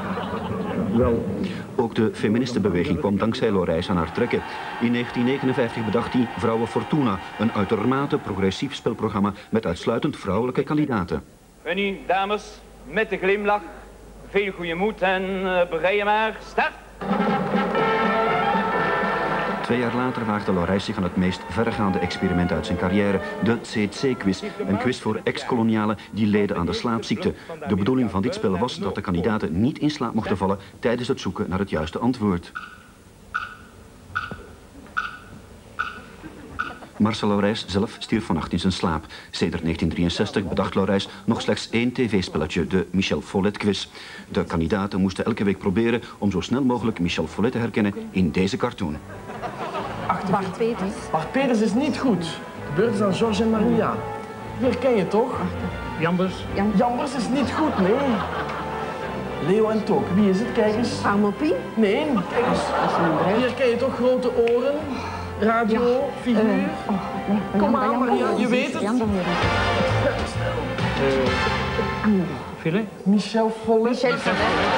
Wel. Ook de feministenbeweging kwam dankzij Laurijs aan haar trekken. In negentien negenenvijftig bedacht hij Vrouwen Fortuna, een uitermate progressief spelprogramma met uitsluitend vrouwelijke kandidaten. En nu, dames, met de glimlach. Veel goede moed en uh, bereid maar, start! Twee jaar later waagde Laurijs zich aan het meest verregaande experiment uit zijn carrière, de C C-quiz. Een quiz voor ex-kolonialen die leden aan de slaapziekte. De bedoeling van dit spel was dat de kandidaten niet in slaap mochten vallen tijdens het zoeken naar het juiste antwoord. Marcel Laurijs zelf stierf vannacht in zijn slaap. Sedert negentien drieënzestig bedacht Laurijs nog slechts één tv-spelletje, de Michel Follet-quiz. De kandidaten moesten elke week proberen om zo snel mogelijk Michel Follet te herkennen in deze cartoon. Bart Peters. Bart Peters is niet goed. De beurt is aan Georges en Maria. Die herken je toch? Jambers. Jambers is niet goed, nee. Leo en Tok. Wie is het? Kijk eens. Armopie? Nee, kijk eens. Die herken je toch? Grote oren. Radio, ja. Figuur. Uh, oh, nee, Kom maar, Maria, je weet het. Uh, Philip? Michel Follet. Michel Follet.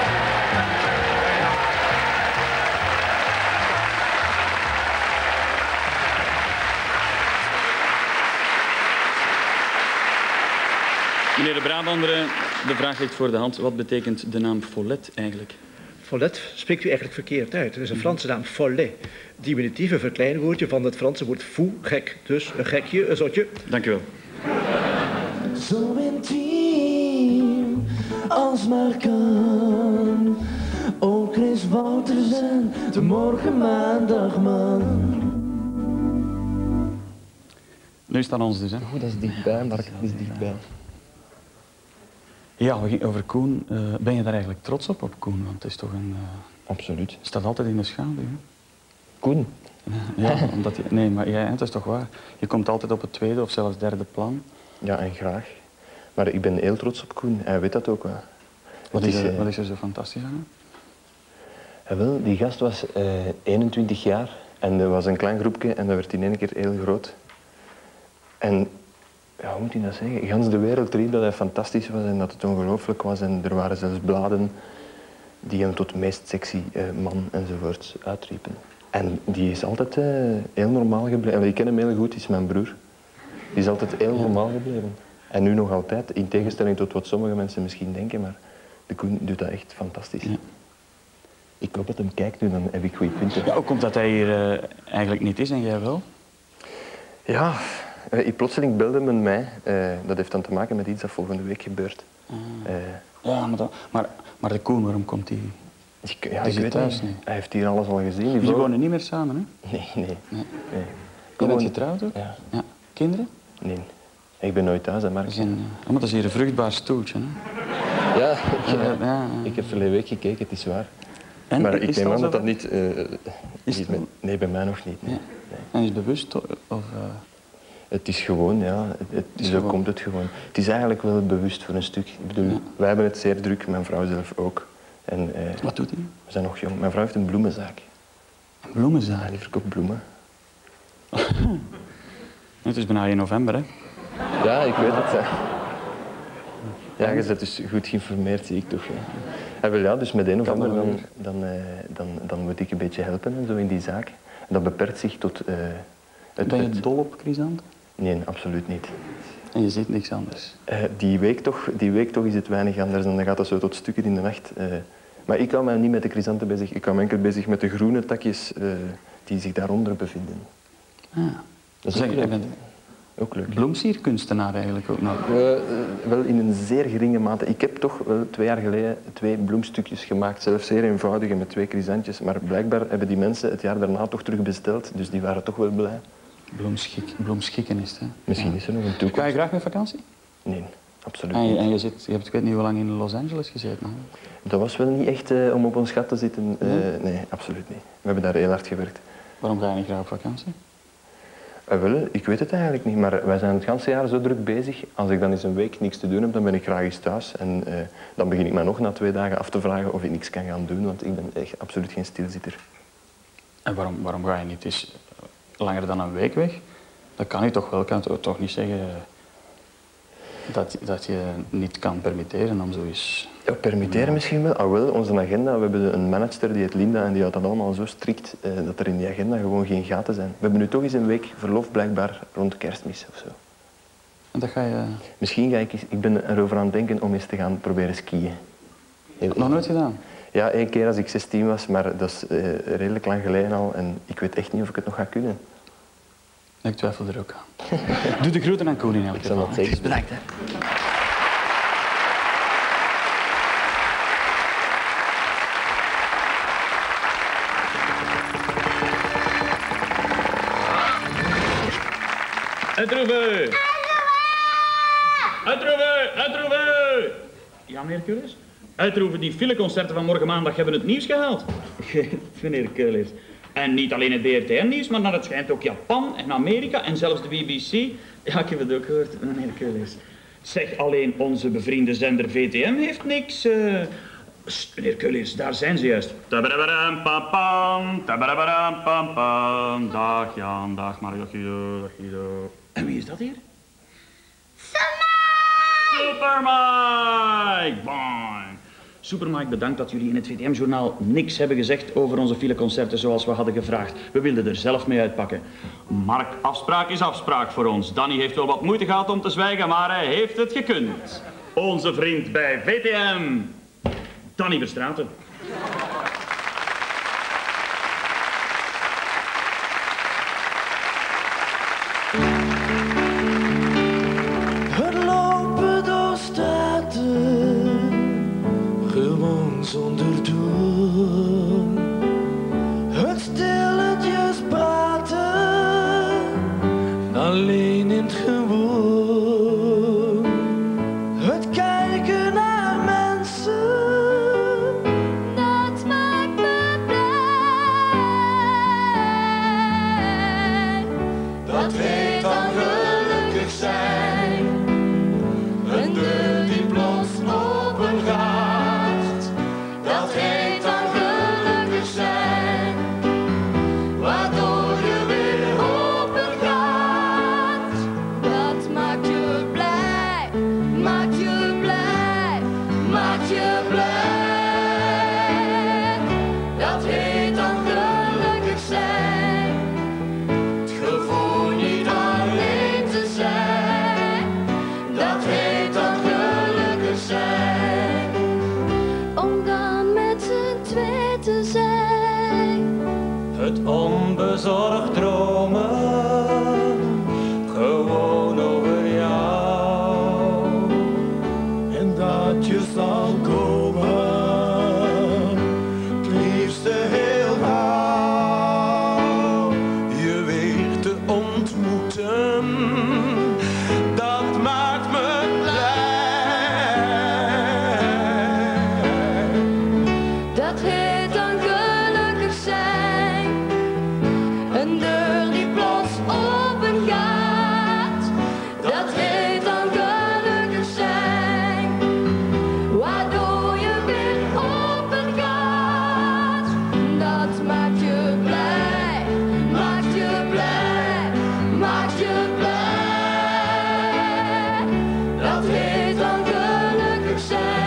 Meneer de Brabander, de vraag ligt voor de hand. Wat betekent de naam Follet eigenlijk? Follet spreekt u eigenlijk verkeerd uit. Het is een Franse naam, follet. Diminutieve verkleinwoordje van het Franse woord fou, gek. Dus een gekje, een zotje. Dank u wel. Zo intiem als maar kan. Ook Chris Wouters en de morgen maandag, man. Nu is het aan ons dus, hè? Goed, dat is dichtbij, maar het is dichtbij. Ja, we gingen over Koen. Uh, ben je daar eigenlijk trots op, op Koen? Want het is toch een... Uh, Absoluut. Staat altijd in de schaduw. Hè? Koen? Ja, omdat je... Nee, maar jij, het is toch waar. Je komt altijd op het tweede of zelfs derde plan. Ja, en graag. Maar ik ben heel trots op Koen. Hij weet dat ook wel. Wat is, er, wat is er zo fantastisch aan? Ja, wel, die gast was uh, eenentwintig jaar en er was een klein groepje en dat werd in één keer heel groot. En ja, hoe moet je dat zeggen? Gans de wereld riep dat hij fantastisch was en dat het ongelooflijk was. En er waren zelfs bladen die hem tot meest sexy uh, man enzovoort uitriepen. En die is altijd uh, heel normaal gebleven. Ik ken hem heel goed, die is mijn broer. Die is altijd heel normaal gebleven. En nu nog altijd, in tegenstelling tot wat sommige mensen misschien denken, maar de Koen doet dat echt fantastisch. Ja. Ik hoop dat hem kijkt nu, dan heb ik goede punten. Ja, hoe komt dat hij hier uh, eigenlijk niet is en jij wel? Ja, uh, ik plotseling belde men mij. Uh, dat heeft dan te maken met iets dat volgende week gebeurt. Ah. Uh, ja, maar, dat, maar, maar de Koen, waarom komt hij? Ik, ja, ik weet thuis niet. Hij heeft hier alles al gezien. Jullie vrouw... wonen niet meer samen, hè? Nee, nee. nee. nee. Je bent getrouwd ook? Ja. Ja. Kinderen? Nee. Ik ben nooit thuis, hè, Mark. Dat is, een, uh, oh, dat is hier een vruchtbaar stoeltje, hè? Ja, ik, uh, ja, ja. ik heb verleden week gekeken, het is waar. En, maar ik neem aan dat dat niet... Uh, is niet met, nee, bij mij nog niet. Nee. Ja. Nee. En is het bewust? Of, uh... Het is gewoon, ja. Het, het, zo gewoon. komt het gewoon. Het is eigenlijk wel bewust voor een stuk. Ik bedoel, ja. wij hebben het zeer druk, mijn vrouw zelf ook. En, uh, wat doet hij? We zijn nog jong. Mijn vrouw heeft een bloemenzaak. Een bloemenzaak? Ja, die verkoopt bloemen. Het is bijna in november, hè? Ja, ik weet het. Ja, je bent dus goed geïnformeerd, zie ik toch. Ja. En wel, ja, dus met één november dan, dan, uh, dan, dan moet ik een beetje helpen en zo in die zaak. En dat beperkt zich tot... Uh, het, ben je dol op chrysanten? Nee, absoluut niet. En je ziet niks anders? Uh, die, week toch, die week toch is het weinig anders en dan gaat dat zo tot stukken in de nacht. Uh, maar ik hou mij niet met de chrysanten bezig, ik hou me enkel bezig met de groene takjes uh, die zich daaronder bevinden. Ah. Dat is ook leuk. Ook leuk. Bloemsierkunstenaar eigenlijk ook nog? Uh, uh, wel in een zeer geringe mate. Ik heb toch wel twee jaar geleden twee bloemstukjes gemaakt, zelfs zeer eenvoudige met twee chrysanthjes. Maar blijkbaar hebben die mensen het jaar daarna toch terug besteld, dus die waren toch wel blij. Bloemschik, bloemschikken is het, hè? Misschien ja. is er nog een toekomst. Ga je graag met vakantie? Nee, absoluut en je, niet. En je, zit, je hebt, ik weet niet hoe lang in Los Angeles gezeten. Hè? Dat was wel niet echt uh, om op ons gat te zitten. Uh, nee? nee, absoluut niet. We hebben daar heel hard gewerkt. Waarom ga je niet graag op vakantie? Uh, wel, ik weet het eigenlijk niet, maar wij zijn het hele jaar zo druk bezig. Als ik dan eens een week niks te doen heb, dan ben ik graag eens thuis. En uh, dan begin ik mij nog na twee dagen af te vragen of ik niks kan gaan doen, want ik ben echt absoluut geen stilzitter. En waarom, waarom ga je niet eens langer dan een week weg? Dat kan je toch wel, kan je toch niet zeggen dat, dat je niet kan permitteren om zoiets... Ja, permitteren misschien wel. Ah, wel, onze agenda, we hebben een manager die heet Linda en die houdt dat allemaal zo strikt uh, dat er in die agenda gewoon geen gaten zijn. We hebben nu toch eens een week verlof blijkbaar rond Kerstmis of zo. En dat ga je... Misschien ga ik eens, ik ben erover aan het denken om eens te gaan proberen skiën. Heel nog nooit gedaan? Ja, één keer als ik zestien was, maar dat is uh, redelijk lang geleden al en ik weet echt niet of ik het nog ga kunnen. Ik twijfel er ook aan. Doe de groeten aan Koen in elk geval. Ik zal dat zeker. Bedankt, hè. Uitroepen! Uitroepen! Uitroepen! Ja, meneer Keulers? Uitroepen, die fileconcerten van morgen maandag hebben het nieuws gehaald. Meneer Keulers. En niet alleen het B R T N-nieuws, maar naar het schijnt ook Japan en Amerika en zelfs de B B C. Ja, ik heb het ook gehoord, meneer Keulers. Zeg, alleen onze bevriende zender V T M heeft niks... Uh... Pst, meneer Keulers, daar zijn ze juist. Tabarabaram, pam, pam, tabarabaram, pam, pam. Dag Jan, dag Mario, dag Guido, dag Guido. En wie is dat hier? Super Mike! Bang! Super Mike, bedankt dat jullie in het V T M-journaal niks hebben gezegd over onze fileconcerten zoals we hadden gevraagd. We wilden er zelf mee uitpakken. Mark, afspraak is afspraak voor ons. Danny heeft wel wat moeite gehad om te zwijgen, maar hij heeft het gekund. Onze vriend bij V T M, Danny Verstraeten. Het lopen door straten, gewoon zonder doel. Het stilletjes praten, alleen in het gewoon. Het kijken naar dat maakt me Dat heet dan gelukkig zijn. Een deur die plots open gaat. Dat heet dan gelukkig zijn. Waardoor je weer open gaat. Dat maakt je blij. Maakt je blij. Maakt je blij. Dat heet dan gelukkig zijn.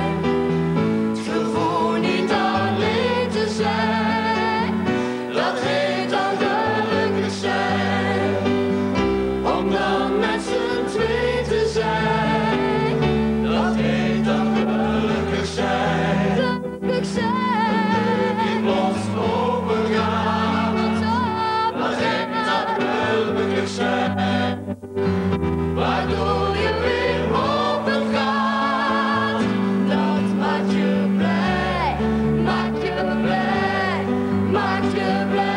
Waardoor je weer open gaat. Dat maakt je blij. Maakt je blij. Maakt je blij.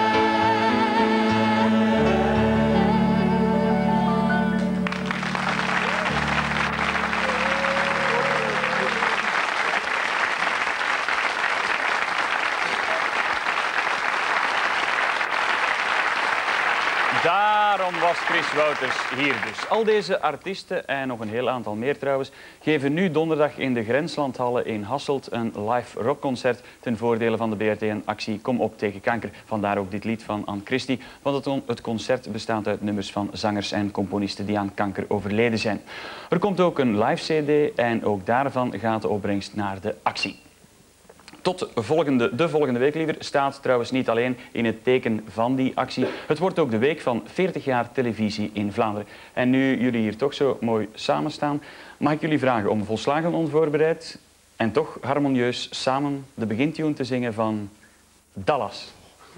Daarom was Chris Wouters hier dus. Al deze artiesten, en nog een heel aantal meer trouwens, geven nu donderdag in de Grenslandhallen in Hasselt een live rockconcert ten voordele van de B R T en-actie Kom op tegen kanker. Vandaar ook dit lied van Anne Christie, want het, het concert bestaat uit nummers van zangers en componisten die aan kanker overleden zijn. Er komt ook een live C D en ook daarvan gaat de opbrengst naar de actie. Tot volgende, de volgende week liever staat trouwens niet alleen in het teken van die actie. Het wordt ook de week van veertig jaar televisie in Vlaanderen. En nu jullie hier toch zo mooi samen staan, mag ik jullie vragen om volslagen onvoorbereid en toch harmonieus samen de begintune te zingen van Dallas.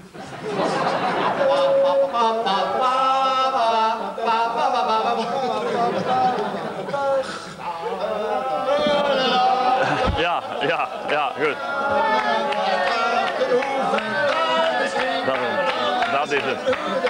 Ja, ja, ja, goed. Dat, dat is het.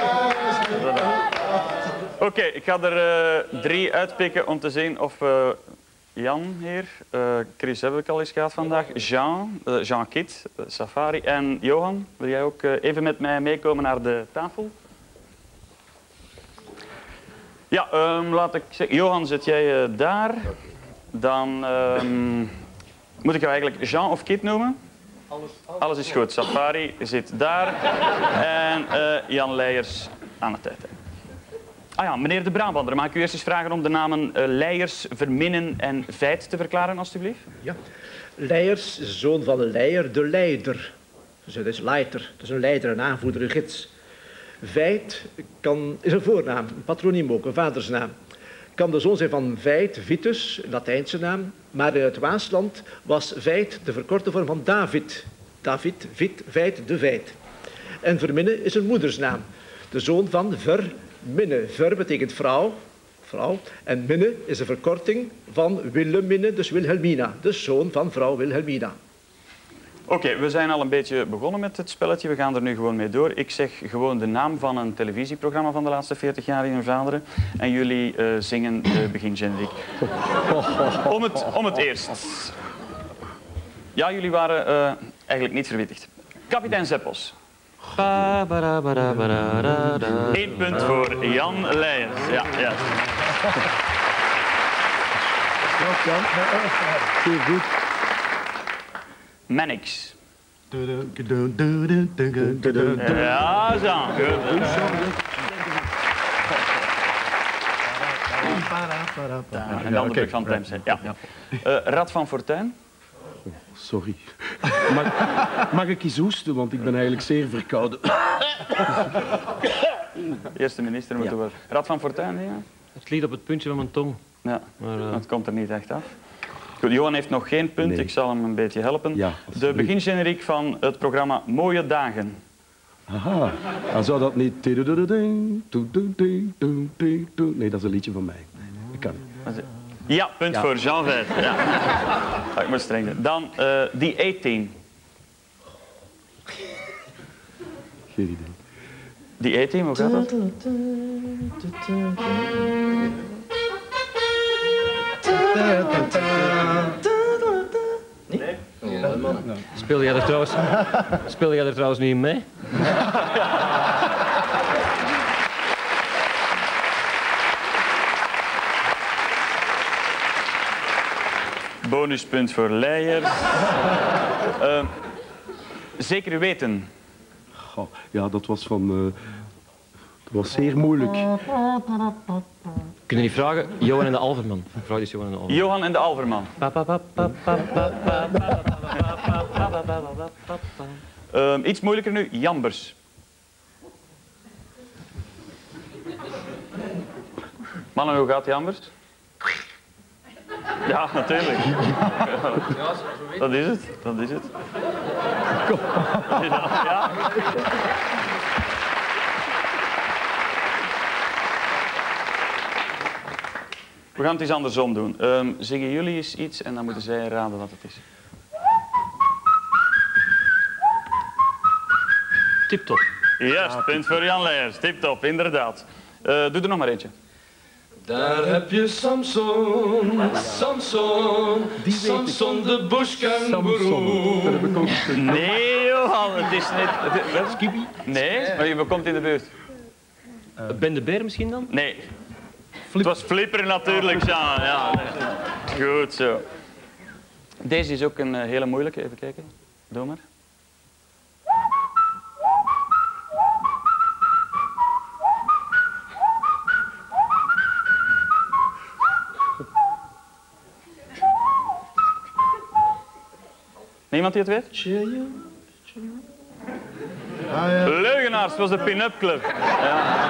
Oké, okay, ik ga er uh, drie uitpikken om te zien of uh, Jan hier, uh, Chris heb ik al eens gehad vandaag, Jean, uh, Jean Kit, uh, Safari en Johan. Wil jij ook uh, even met mij meekomen naar de tafel? Ja, um, laat ik zeggen, Johan, zit jij uh, daar? Dan um, moet ik jou eigenlijk Jean of Kit noemen? Alles, alles, alles is goed. Safari zit daar en uh, Jan Leijers aan het eind. Ah ja, meneer de Brabander, mag ik u eerst eens vragen om de namen uh, Leijers, Verminnen en Veit te verklaren, alstublieft? Ja. Leijers is de zoon van Leijer, de leider. Dus het is leiter, dus een leider, een aanvoerder, een gids. Veit kan, is een voornaam, een patroniem ook, een vadersnaam. Kan de zoon zijn van Veit, Vitus, een Latijnse naam, maar in het Waasland was Veit de verkorte vorm van David. David, Vit, Veit, de Veit. En Verminne is een moedersnaam, de zoon van Verminne. Ver betekent vrouw, vrouw, en Minne is een verkorting van Wilhelmine, dus Wilhelmina, de zoon van vrouw Wilhelmina. Oké, okay, we zijn al een beetje begonnen met het spelletje. We gaan er nu gewoon mee door. Ik zeg gewoon de naam van een televisieprogramma van de laatste veertig jaar in Vlaanderen. En jullie uh, zingen de begingeneriek. Om het, om het eerst. Ja, jullie waren uh, eigenlijk niet verwittigd. Kapitein Zeppels. Eén punt voor Jan Leijers. Ja, ja. Heel goed. Mannix. Ja, zo. En dan de druk van Temse. Ja. Uh, Rad van Fortuin. Oh, sorry. Mag, mag ik eens hoesten, want ik ben eigenlijk zeer verkouden. Eerste minister moet ja. wel. Rad van Fortuin, ja? Het lied op het puntje van mijn tong. Ja, maar uh... het komt er niet echt af. Goed, Johan heeft nog geen punt, nee. Ik zal hem een beetje helpen. Ja, de begingeneriek van het programma Mooie Dagen. Aha, dan zou dat niet... Nee, dat is een liedje van mij. Ik kan niet. Ja, punt ja. voor Jean Veit. Ja. Ja, ik moet streng zijn. Dan uh, die A-team. Geen idee. Die A-team, hoe gaat dat? Nee? Ja, man. Speel jij er trouwens, speel jij er trouwens niet in mee? Bonuspunt voor Leijers. uh, zeker weten. Goh, ja, dat was van... Uh, dat was zeer moeilijk. Kun je niet vragen? Johan en de Alverman. Vraag eens Johan en de Alverman. Johan en de Alverman. Uh, iets moeilijker nu. Jambers. Mannen, hoe gaat Jambers? Ja, natuurlijk. Ja, dat is het, dat is het. Ja. We gaan het eens andersom doen. Um, zingen jullie eens iets en dan moeten zij raden wat het is. Tip-top. Juist, ja, punt voor Jan Leijers. Tip-top, inderdaad. Uh, doe er nog maar eentje. Daar heb je Samson, Samson, Samson de bushkangoeroe. Nee, Johan, het is net... Skippy? Nee, maar je komt in de buurt. Uh, Ben de Beer misschien dan? Nee. Flip. Het was Flipper natuurlijk, Jean. Ja, nee. Goed zo. Deze is ook een uh, hele moeilijke, even kijken. Doe maar. Niemand die het weet? Ah, ja. Leugenaars, het was de pin-up club. Ja.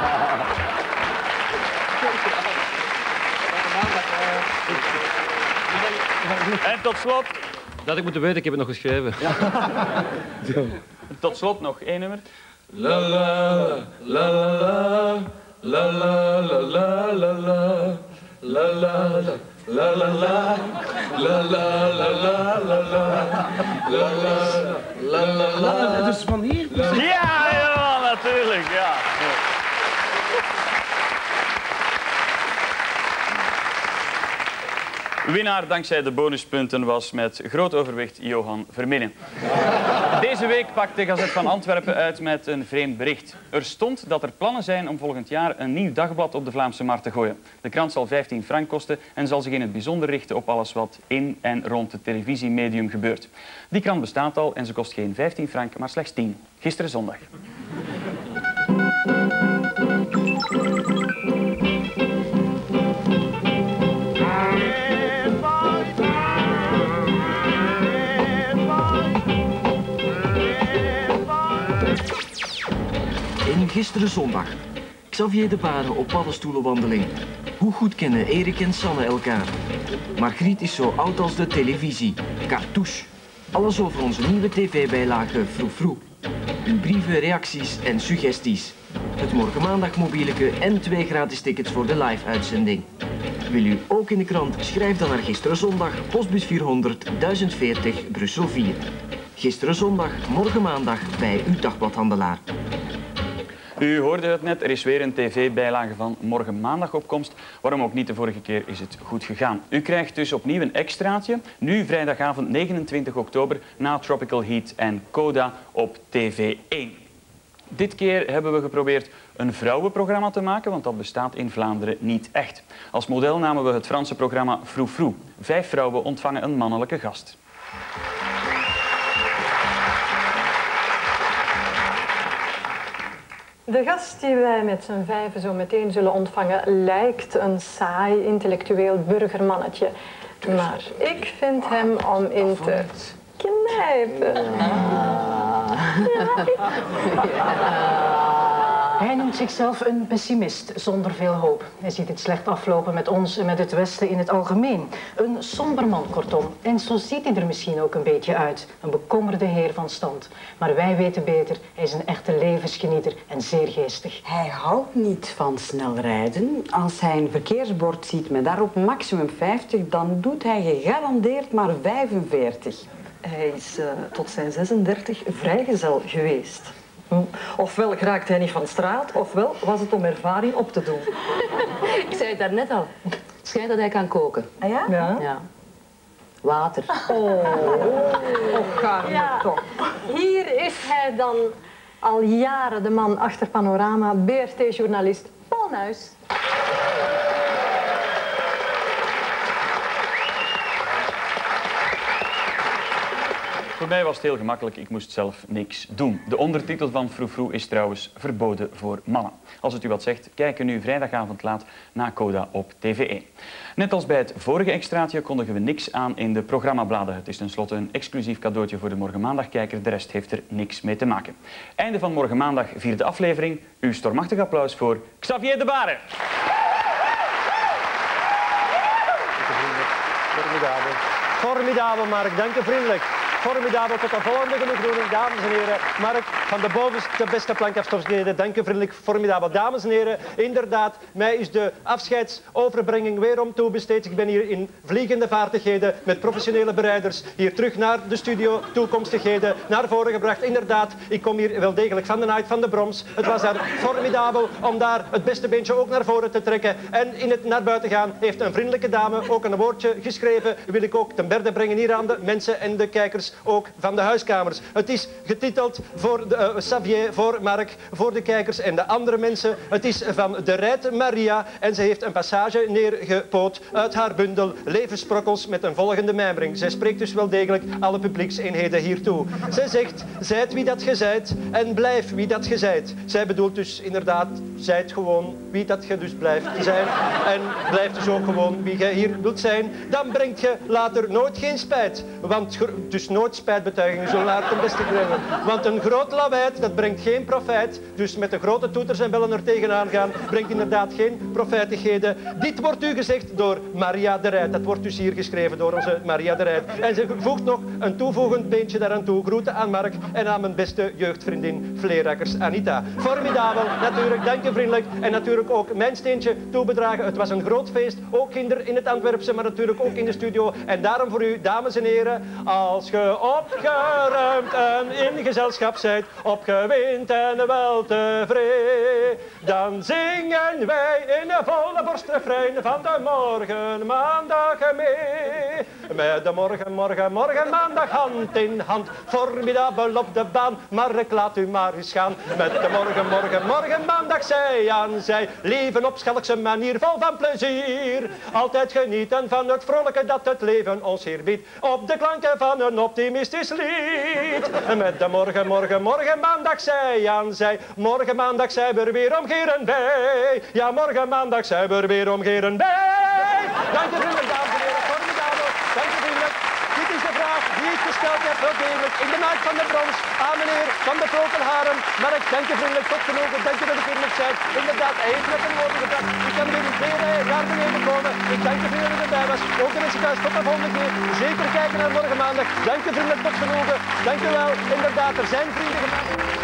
En tot slot... Dat had ik moeten weten, ik heb het nog geschreven. Ja. Tot slot nog één nummer. La la la la la la la la la la la la la. La la la, la la la la la la la la la la. Dat is van hier. Ja, ja, natuurlijk, ja. Winnaar dankzij de bonuspunten was met groot overwicht Johan Verminnen. Deze week pakt de Gazet van Antwerpen uit met een vreemd bericht. Er stond dat er plannen zijn om volgend jaar een nieuw dagblad op de Vlaamse markt te gooien. De krant zal vijftien frank kosten en zal zich in het bijzonder richten op alles wat in en rond het televisiemedium gebeurt. Die krant bestaat al en ze kost geen vijftien frank, maar slechts tien. Gisteren zondag. Gisteren zondag. Xavier de Baren op paddenstoelenwandeling. Hoe goed kennen Erik en Sanne elkaar? Margriet is zo oud als de televisie. Cartouche. Alles over onze nieuwe tv-bijlage Froe Froe. Uw brieven, reacties en suggesties. Het Morgen Maandag mobieleke en twee gratis tickets voor de live-uitzending. Wil u ook in de krant? Schrijf dan naar Gisteren Zondag, postbus vierhonderd, duizend veertig, Brussel vier. Gisteren Zondag, Morgen Maandag bij uw dagbladhandelaar. U hoorde het net, er is weer een tv-bijlage van Morgen Maandag op komst. Waarom ook niet, de vorige keer is het goed gegaan. U krijgt dus opnieuw een extraatje, nu vrijdagavond negenentwintig oktober, na Tropical Heat en Coda op T V één. Dit keer hebben we geprobeerd een vrouwenprogramma te maken, want dat bestaat in Vlaanderen niet echt. Als model namen we het Franse programma Froe Froe. Vijf vrouwen ontvangen een mannelijke gast. De gast die wij met z'n vijven zo meteen zullen ontvangen lijkt een saai, intellectueel burgermannetje. Maar ik vind hem om in te knijpen. Hij noemt zichzelf een pessimist zonder veel hoop. Hij ziet het slecht aflopen met ons en met het Westen in het algemeen. Een somber man, kortom. En zo ziet hij er misschien ook een beetje uit. Een bekommerde heer van stand. Maar wij weten beter, hij is een echte levensgenieter en zeer geestig. Hij houdt niet van snel rijden. Als hij een verkeersbord ziet met daarop maximum vijftig, dan doet hij gegarandeerd maar vijfenveertig. Hij is uh, tot zijn zesendertig vrijgezel geweest. Ofwel raakte hij niet van straat, ofwel was het om ervaring op te doen. Ik zei het daarnet al. Het schijnt dat hij kan koken. Ah ja? Ja. Ja. Water. Oh, oh Carmen, Ja. toch. Hier is hij dan al jaren de man achter Panorama, B R T-journalist Paul Nuis. Voor mij was het heel gemakkelijk, ik moest zelf niks doen. De ondertitel van Froufrou is trouwens verboden voor mannen. Als het u wat zegt, kijk er nu vrijdagavond laat naar Coda op T V één. Net als bij het vorige extraatje kondigen we niks aan in de programmabladen. Het is tenslotte een exclusief cadeautje voor de Morgenmaandag-kijker. De rest heeft er niks mee te maken. Einde van Morgenmaandag, vierde aflevering. Uw stormachtig applaus voor Xavier de Baren. Formidabel. Formidabel, Mark. Dank u vriendelijk. Formidabel. Tot de volgende genoegdoening, dames en heren. Mark van de bovenste beste plankafstofsnede. Dank u vriendelijk. Formidabel. Dames en heren, inderdaad, mij is de afscheidsoverbrenging weerom toebesteed. Ik ben hier in vliegende vaartigheden met professionele bereiders hier terug naar de studio toekomstigheden naar voren gebracht. Inderdaad, ik kom hier wel degelijk van de Night van de Broms. Het was daar formidabel om daar het beste beentje ook naar voren te trekken. En in het naar buiten gaan heeft een vriendelijke dame ook een woordje geschreven. Wil ik ook ten berde brengen hier aan de mensen en de kijkers ook van de huiskamers. Het is getiteld voor de, uh, Xavier, voor Mark, voor de kijkers en de andere mensen. Het is van de Rijt Maria en ze heeft een passage neergepoot uit haar bundel Levenssprokkels met een volgende mijmering. Zij spreekt dus wel degelijk alle publiekseenheden hiertoe. Zij zegt, zijt wie dat ge zijt en blijf wie dat ge zijt. Zij bedoelt dus inderdaad, zijt gewoon wie dat je dus blijft zijn en blijft dus ook gewoon wie je hier wilt zijn. Dan brengt je later nooit geen spijt, want dus nooit spijtbetuigingen zullen later ten beste brengen. Want een groot lawaai, dat brengt geen profijt. Dus met de grote toeters en bellen er tegenaan gaan, brengt inderdaad geen profijtigheden. Dit wordt u gezegd door Maria de Rijt. Dat wordt dus hier geschreven door onze Maria de Rijt. En ze voegt nog een toevoegend beentje daaraan toe. Groeten aan Mark en aan mijn beste jeugdvriendin Vleerakkers Anita. Formidabel, natuurlijk, dank u vriendelijk. En natuurlijk ook mijn steentje toebedragen. Het was een groot feest, ook in, in het Antwerpse, maar natuurlijk ook in de studio. En daarom voor u, dames en heren, als ge opgeruimd en in gezelschap zijt, opgewind en wel tevreden, dan zingen wij in een volle borst refrein van de morgen maandag mee. Met de morgen, morgen, morgen maandag hand in hand, formidabel op de baan, maar ik laat u maar eens gaan. Met de morgen, morgen, morgen maandag zij aan zij, leven op schalkse manier vol van plezier. Altijd genieten van het vrolijke dat het leven ons hier biedt, op de klanken van een optimistisch lied. Met de morgen, morgen, morgen maandag zij aan zij, morgen maandag zij we er weer omgeren bij. Ja, morgen maandag zij we er weer omgeren bij. Dank u vriendelijk, dames en heren, formidabel. Dank u vriendelijk. Dit is de vraag die ik gesteld heb, wel degelijk, in de Night van de Broms, aan meneer van de Prokelharen. Mark, dank u vriendelijk, tot genoegen, dank u dat u vriendelijk bent. Inderdaad, hij heeft met een woorden gebracht. Ik kan weer in twee rijen naar beneden komen. Ik dank u vriendelijk dat u erbij was. Ook de mensen thuis, tot de volgende keer. Zeker kijken naar morgen maandag. Dank u vriendelijk, tot genoegen. Dank u wel. Inderdaad, er zijn vrienden gemaakt.